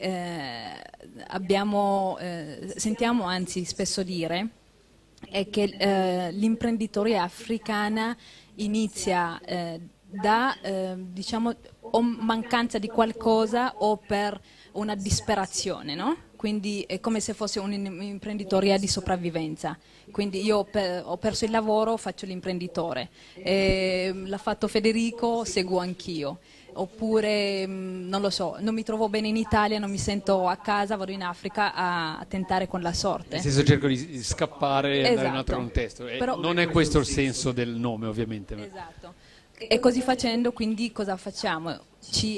sentiamo anzi spesso dire è che l'imprenditoria africana inizia da diciamo o mancanza di qualcosa o per una disperazione, no? Quindi è come se fosse un'imprenditoria di sopravvivenza. Quindi io ho perso il lavoro, faccio l'imprenditore, l'ha fatto Federico, seguo anch'io. Oppure, non lo so, non mi trovo bene in Italia, non mi sento a casa, vado in Africa a tentare con la sorte. Nel senso, cerco di scappare e andare in un altro contesto. Però, non è questo il senso del nome, ovviamente. Esatto. E così facendo, quindi, cosa facciamo? Ci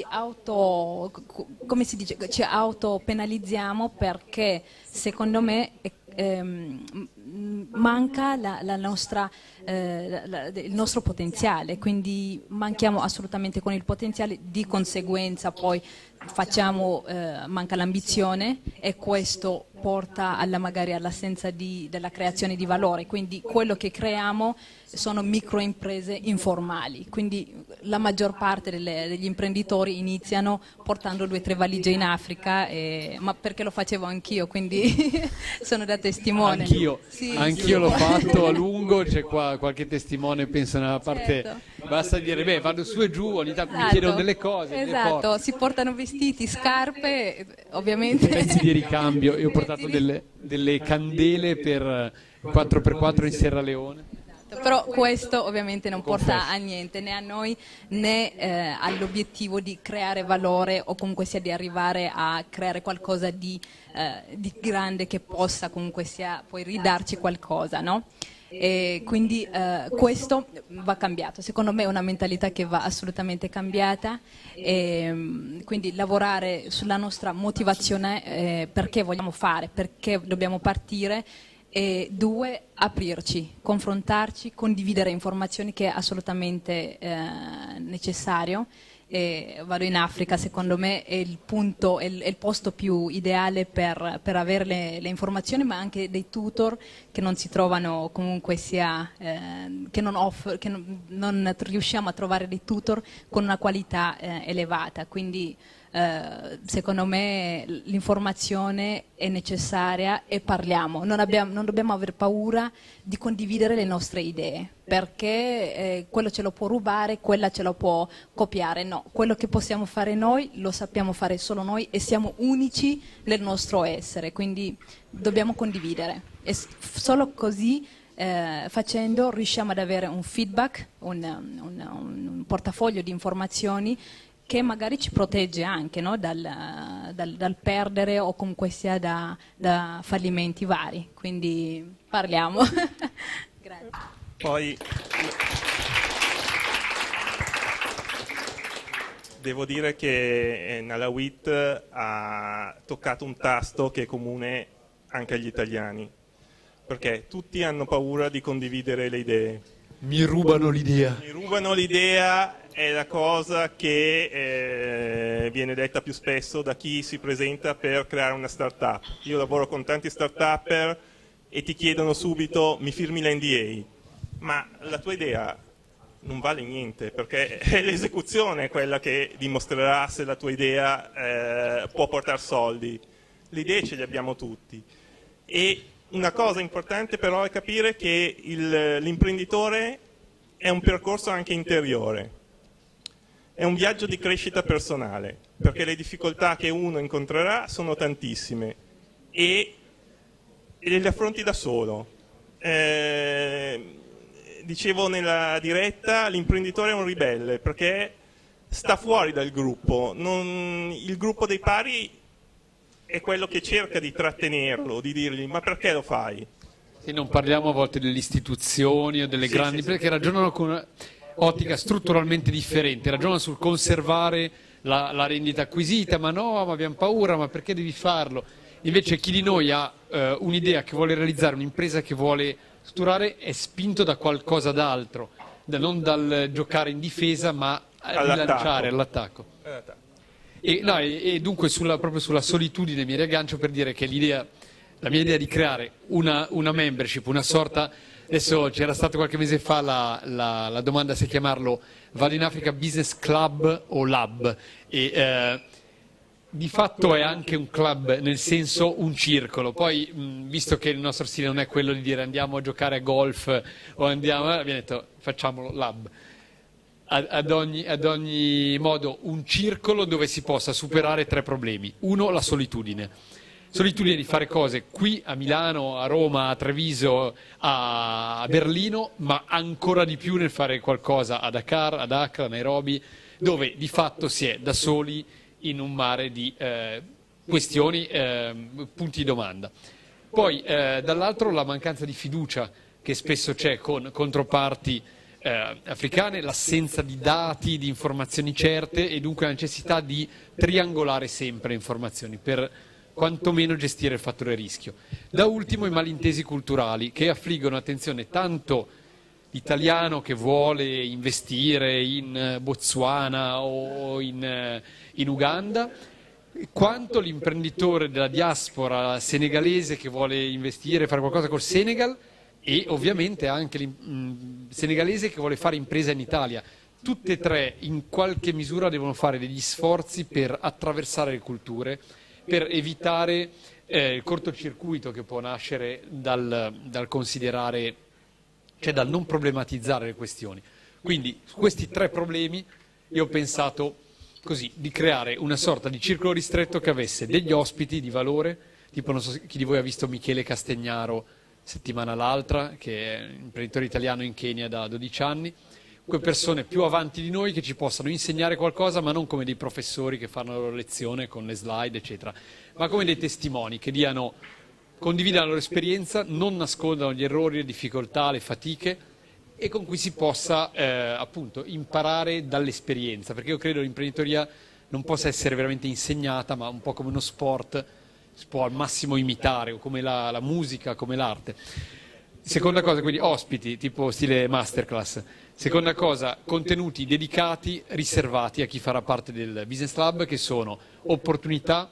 autopenalizziamo perché, secondo me, manca il nostro potenziale, quindi manchiamo assolutamente con il potenziale, di conseguenza poi manca l'ambizione e questo porta magari all'assenza della creazione di valore, quindi quello che creiamo sono microimprese informali, quindi la maggior parte degli imprenditori iniziano portando 2 o 3 valigie in Africa, ma perché lo facevo anch'io, quindi sono da testimone. Anch'io l'ho fatto a lungo, c'è qua qualche testimone, penso nella parte, certo. Basta dire, vado su e giù, ogni tanto mi chiedono delle cose. Esatto, si portano vestiti, scarpe, ovviamente. Pezzi di ricambio, io ho portato delle candele per 4x4 in Sierra Leone. Però questo ovviamente non porta a niente, né a noi né all'obiettivo di creare valore o comunque sia di arrivare a creare qualcosa di grande che possa comunque sia poi ridarci qualcosa, no? E quindi questo va cambiato, secondo me è una mentalità che va assolutamente cambiata, e quindi lavorare sulla nostra motivazione, perché vogliamo fare, perché dobbiamo partire. E 2, aprirci, confrontarci, condividere informazioni, che è assolutamente necessario, e vado in Africa. Secondo me è il punto, è il posto più ideale per avere le informazioni, ma anche dei tutor che non si trovano comunque sia, che non riusciamo a trovare dei tutor con una qualità elevata. Quindi secondo me l'informazione è necessaria e parliamo, non dobbiamo aver paura di condividere le nostre idee, perché quello ce lo può rubare, quella ce lo può copiare. No, quello che possiamo fare noi lo sappiamo fare solo noi e siamo unici nel nostro essere, quindi dobbiamo condividere e solo così facendo riusciamo ad avere un feedback, un portafoglio di informazioni che magari ci protegge anche, no? dal perdere o comunque sia da fallimenti vari. Quindi parliamo. Grazie. Poi devo dire che Nalawit ha toccato un tasto che è comune anche agli italiani, perché tutti hanno paura di condividere le idee. Mi rubano l'idea. Mi rubano l'idea è la cosa che viene detta più spesso da chi si presenta per creare una startup. Io lavoro con tanti startupper e ti chiedono subito: mi firmi l'NDA? Ma la tua idea non vale niente, perché è l'esecuzione quella che dimostrerà se la tua idea può portare soldi. Le idee ce le abbiamo tutti. E una cosa importante però è capire che l'imprenditore è un percorso anche interiore. È un viaggio di crescita personale, perché le difficoltà che uno incontrerà sono tantissime e le affronti da solo. Dicevo nella diretta, l'imprenditore è un ribelle, perché sta fuori dal gruppo. Il gruppo dei pari è quello che cerca di trattenerlo, di dirgli: ma perché lo fai? E non parliamo a volte delle istituzioni o delle grandi, perché ragionano con ottica strutturalmente differente, ragionano sul conservare la rendita acquisita, ma no, ma abbiamo paura, ma perché devi farlo? Invece chi di noi ha un'idea, che vuole realizzare un'impresa, che vuole strutturare, è spinto da qualcosa d'altro, non dal giocare in difesa, ma rilanciare all'attacco. E dunque proprio sulla solitudine mi riaggancio per dire che la mia idea di creare una membership, una sorta. Adesso c'era stato qualche mese fa la domanda se chiamarlo Vado in Africa Business Club o Lab, e di fatto è anche un club, nel senso un circolo. Poi visto che il nostro stile non è quello di dire andiamo a giocare a golf o abbiamo detto facciamolo Lab. Ad ogni modo un circolo dove si possa superare 3 problemi. Uno, la solitudine di fare cose qui a Milano, a Roma, a Treviso, a Berlino, ma ancora di più nel fare qualcosa a Dakar, ad Accra, a Nairobi, dove di fatto si è da soli in un mare di questioni, punti di domanda. Poi dall'altro la mancanza di fiducia che spesso c'è con controparti africane, l'assenza di dati, di informazioni certe, e dunque la necessità di triangolare sempre informazioni per quantomeno gestire il fattore rischio. Da ultimo i malintesi culturali che affliggono, attenzione, tanto l'italiano che vuole investire in Botswana o in Uganda, quanto l'imprenditore della diaspora senegalese che vuole investire, fare qualcosa col Senegal, e ovviamente anche senegalese che vuole fare impresa in Italia. Tutte e 3 in qualche misura devono fare degli sforzi per attraversare le culture, per evitare il cortocircuito che può nascere dal considerare, cioè dal non problematizzare le questioni. Quindi su questi 3 problemi io ho pensato così di creare una sorta di circolo ristretto che avesse degli ospiti di valore, tipo non so chi di voi ha visto Michele Castegnaro settimana l'altra, che è un imprenditore italiano in Kenya da 12 anni, quelle persone più avanti di noi che ci possano insegnare qualcosa, ma non come dei professori che fanno la loro lezione con le slide, eccetera, ma come dei testimoni che condividano la loro esperienza, non nascondano gli errori, le difficoltà, le fatiche, e con cui si possa appunto imparare dall'esperienza, perché io credo che l'imprenditoria non possa essere veramente insegnata, ma un po' come uno sport, si può al massimo imitare, o come la musica, come l'arte. Seconda cosa, quindi ospiti, tipo stile masterclass. Seconda cosa, contenuti dedicati, riservati a chi farà parte del Business Lab, che sono opportunità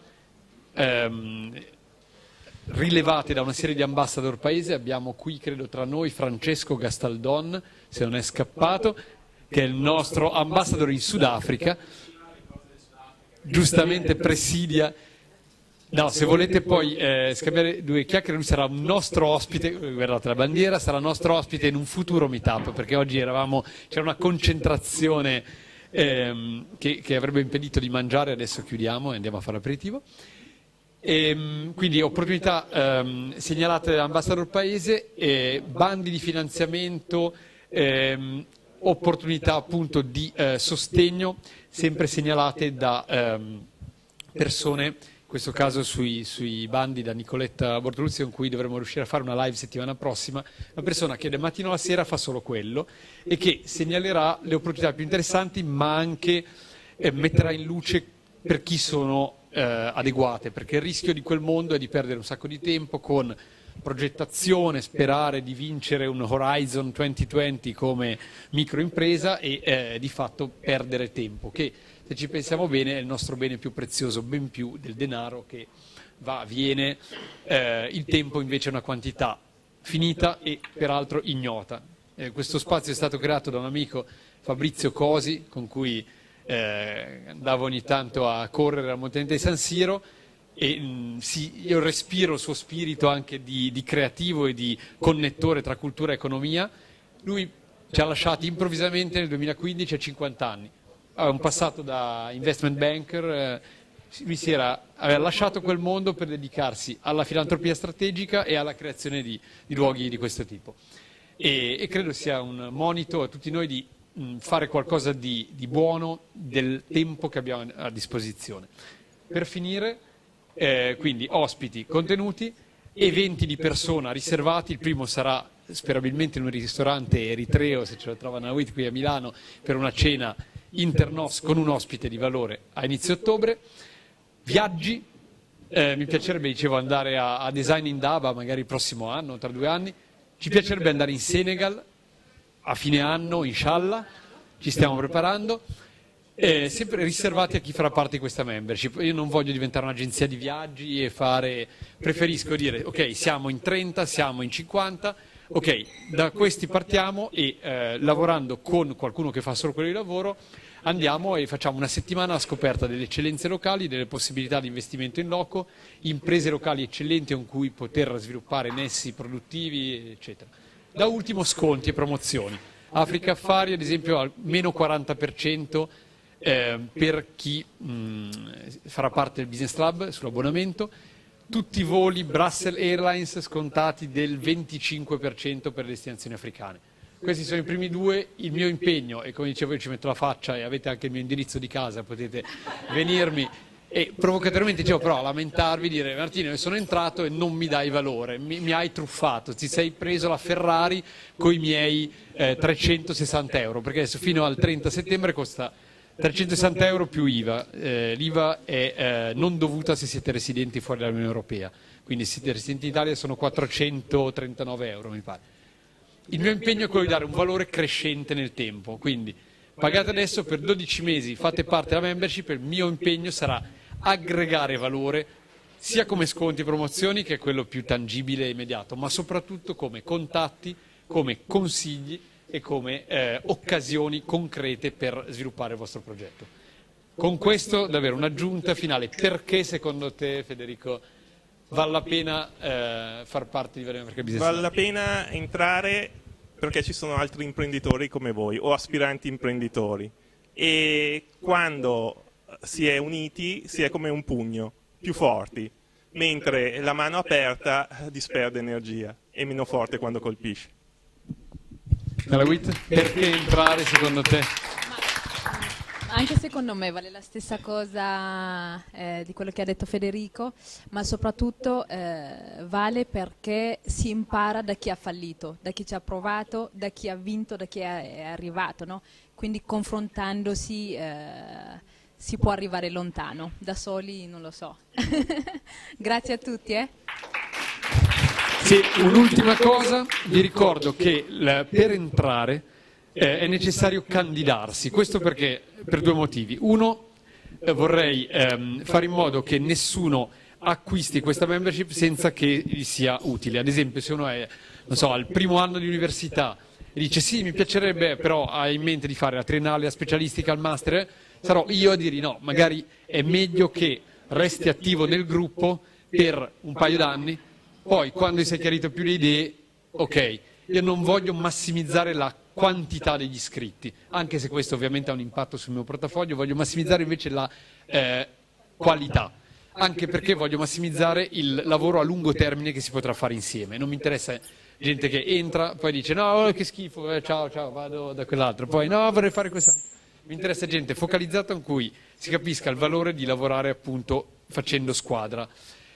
rilevate da una serie di ambassador paese. Abbiamo qui, credo, tra noi Francesco Gastaldon, se non è scappato, che è il nostro ambassador in Sudafrica, giustamente presidia. No, se volete poi scambiare due chiacchiere, lui sarà un nostro ospite, guardate la bandiera, sarà nostro ospite in un futuro meetup, perché oggi c'era una concentrazione che avrebbe impedito di mangiare, adesso chiudiamo e andiamo a fare aperitivo. Quindi opportunità segnalate dall'ambassador paese, bandi di finanziamento, opportunità appunto di sostegno, sempre segnalate da persone, in questo caso sui bandi da Nicoletta Bortoluzzi, con cui dovremo riuscire a fare una live settimana prossima, una persona che dal mattino alla sera fa solo quello e che segnalerà le opportunità più interessanti, ma anche metterà in luce per chi sono adeguate, perché il rischio di quel mondo è di perdere un sacco di tempo con progettazione, sperare di vincere un Horizon 2020 come microimpresa e di fatto perdere tempo, che se ci pensiamo bene è il nostro bene più prezioso, ben più del denaro che viene, il tempo invece è una quantità finita e peraltro ignota. Questo spazio è stato creato da un amico, Fabrizio Cosi, con cui andavo ogni tanto a correre al Monte di San Siro, e io respiro il suo spirito anche di creativo e di connettore tra cultura e economia. Lui ci ha lasciati improvvisamente nel 2015 a 50 anni. Aveva un passato da investment banker, lui aveva lasciato quel mondo per dedicarsi alla filantropia strategica e alla creazione di luoghi di questo tipo. E credo sia un monito a tutti noi di fare qualcosa di buono del tempo che abbiamo a disposizione. Per finire, quindi ospiti, contenuti, eventi di persona riservati. Il primo sarà sperabilmente in un ristorante eritreo, se ce lo trova Nawit qui a Milano, per una cena internos con un ospite di valore a inizio ottobre. Viaggi, mi piacerebbe, dicevo, andare a Design Indaba magari il prossimo anno, tra 2 anni. Ci piacerebbe andare in Senegal a fine anno, inshallah, ci stiamo preparando, sempre riservati a chi farà parte di questa membership. Io non voglio diventare un'agenzia di viaggi e preferisco dire ok, siamo in 30, siamo in 50, ok, da questi partiamo e lavorando con qualcuno che fa solo quello di lavoro andiamo e facciamo una settimana a scoperta delle eccellenze locali, delle possibilità di investimento in loco, imprese locali eccellenti con cui poter sviluppare nessi produttivi, eccetera. Da ultimo sconti e promozioni. Africa Affari, ad esempio, al meno 40% per chi farà parte del Business Lab sull'abbonamento. Tutti i voli Brussels Airlines scontati del 25% per le destinazioni africane. Questi sono i primi 2, il mio impegno, e come dicevo io ci metto la faccia e avete anche il mio indirizzo di casa, potete venirmi e provocatoriamente dicevo però lamentarvi, dire Martino io sono entrato e non mi dai valore, mi hai truffato, ti sei preso la Ferrari con i miei 360 euro, perché adesso fino al 30 settembre costa 360 euro più IVA, l'IVA è non dovuta se siete residenti fuori dall'Unione Europea, quindi se siete residenti in Italia sono 439 euro mi pare. Il mio impegno è quello di dare un valore crescente nel tempo, quindi pagate adesso per 12 mesi, fate parte della membership, il mio impegno sarà aggregare valore sia come sconti e promozioni, che è quello più tangibile e immediato, ma soprattutto come contatti, come consigli e come occasioni concrete per sviluppare il vostro progetto. Con questo davvero un'aggiunta finale: perché secondo te, Federico, vale la pena far parte di Veramente Perché Business? Vale la pena entrare perché ci sono altri imprenditori come voi o aspiranti imprenditori, e quando si è uniti si è come un pugno, più forti, mentre la mano aperta disperde energia, è meno forte quando colpisce. Perché entrare secondo te? Anche secondo me vale la stessa cosa di quello che ha detto Federico, ma soprattutto vale perché si impara da chi ha fallito, da chi ci ha provato, da chi ha vinto, da chi è arrivato, no? Quindi confrontandosi si può arrivare lontano, da soli non lo so. Grazie a tutti. Sì, un'ultima cosa, vi ricordo che per entrare è necessario candidarsi, questo perché per due motivi. Uno, vorrei fare in modo che nessuno acquisti questa membership senza che gli sia utile. Ad esempio, se uno è, non so, al primo anno di università e dice sì, mi piacerebbe, però ha in mente di fare la triennale, la specialistica, il master, sarò io a dirgli no, magari è meglio che resti attivo nel gruppo per un paio d'anni, poi quando si è chiarito più le idee, ok, io non voglio massimizzare la quantità degli iscritti, anche se questo ovviamente ha un impatto sul mio portafoglio, voglio massimizzare invece la qualità, anche perché voglio massimizzare il lavoro a lungo termine che si potrà fare insieme. Non mi interessa gente che entra, poi dice no, che schifo, ciao, vado da quell'altro, poi no, vorrei fare quest'altro. Mi interessa gente focalizzata in cui si capisca il valore di lavorare appunto facendo squadra.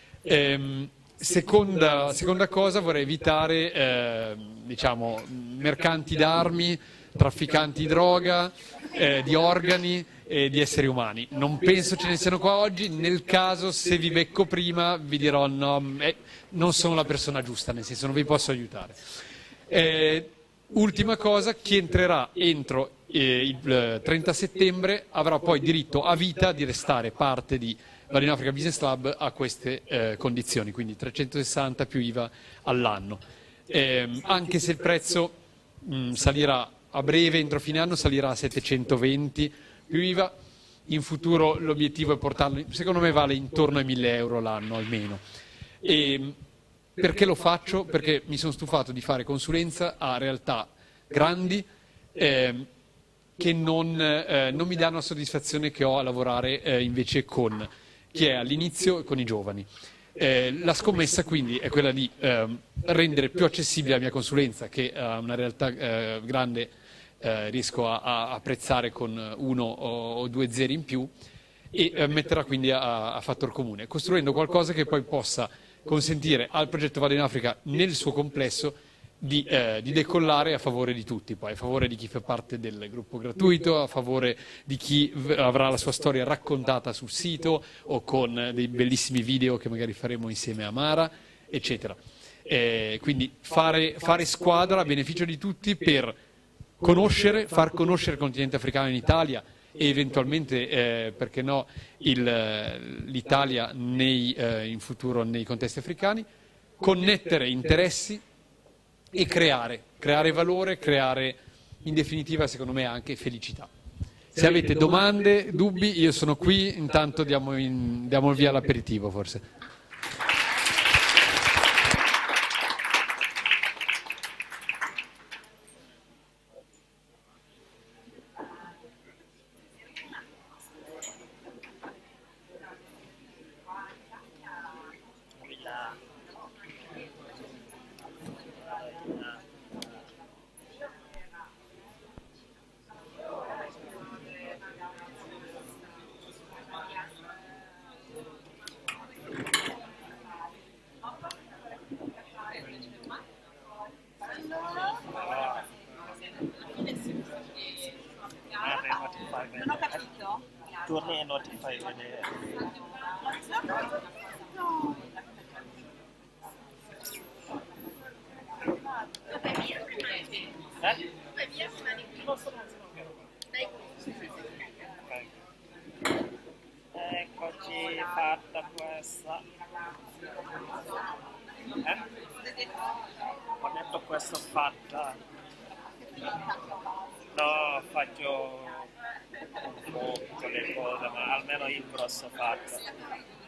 Seconda cosa, vorrei evitare diciamo, mercanti d'armi, trafficanti di droga, di organi e di esseri umani. Non penso ce ne siano qua oggi, nel caso se vi becco prima vi dirò no, non sono la persona giusta, nel senso non vi posso aiutare. Ultima cosa, chi entrerà entro il 30 settembre avrà poi diritto a vita di restare parte di Vado in Africa Business Lab a queste condizioni, quindi 360 più IVA all'anno. Anche se il prezzo salirà a breve, entro fine anno, salirà a 720 più IVA, in futuro l'obiettivo è portarlo, secondo me vale intorno ai 1.000 euro l'anno almeno. Perché lo faccio? Perché mi sono stufato di fare consulenza a realtà grandi che non mi danno la soddisfazione che ho a lavorare invece con chi è all'inizio e con i giovani. La scommessa quindi è quella di rendere più accessibile la mia consulenza, che una realtà grande riesco a apprezzare con 1 o 2 zeri in più, e metterla quindi a fattor comune, costruendo qualcosa che poi possa consentire al progetto Vado in Africa nel suo complesso di decollare a favore di tutti, poi a favore di chi fa parte del gruppo gratuito, a favore di chi avrà la sua storia raccontata sul sito o con dei bellissimi video che magari faremo insieme a Mara, eccetera. Quindi fare squadra a beneficio di tutti per far conoscere il continente africano in Italia e eventualmente, perché no, l'Italia in futuro nei contesti africani, connettere interessi e creare valore, creare in definitiva secondo me anche felicità. Se avete domande, dubbi, io sono qui, intanto diamo il via all'aperitivo forse. Non ho capito. Torni e notify vedere. No. Eccoci, fatta questa. Ho detto questo fatta. No, faccio un po' le cose, ma almeno il grosso fatto.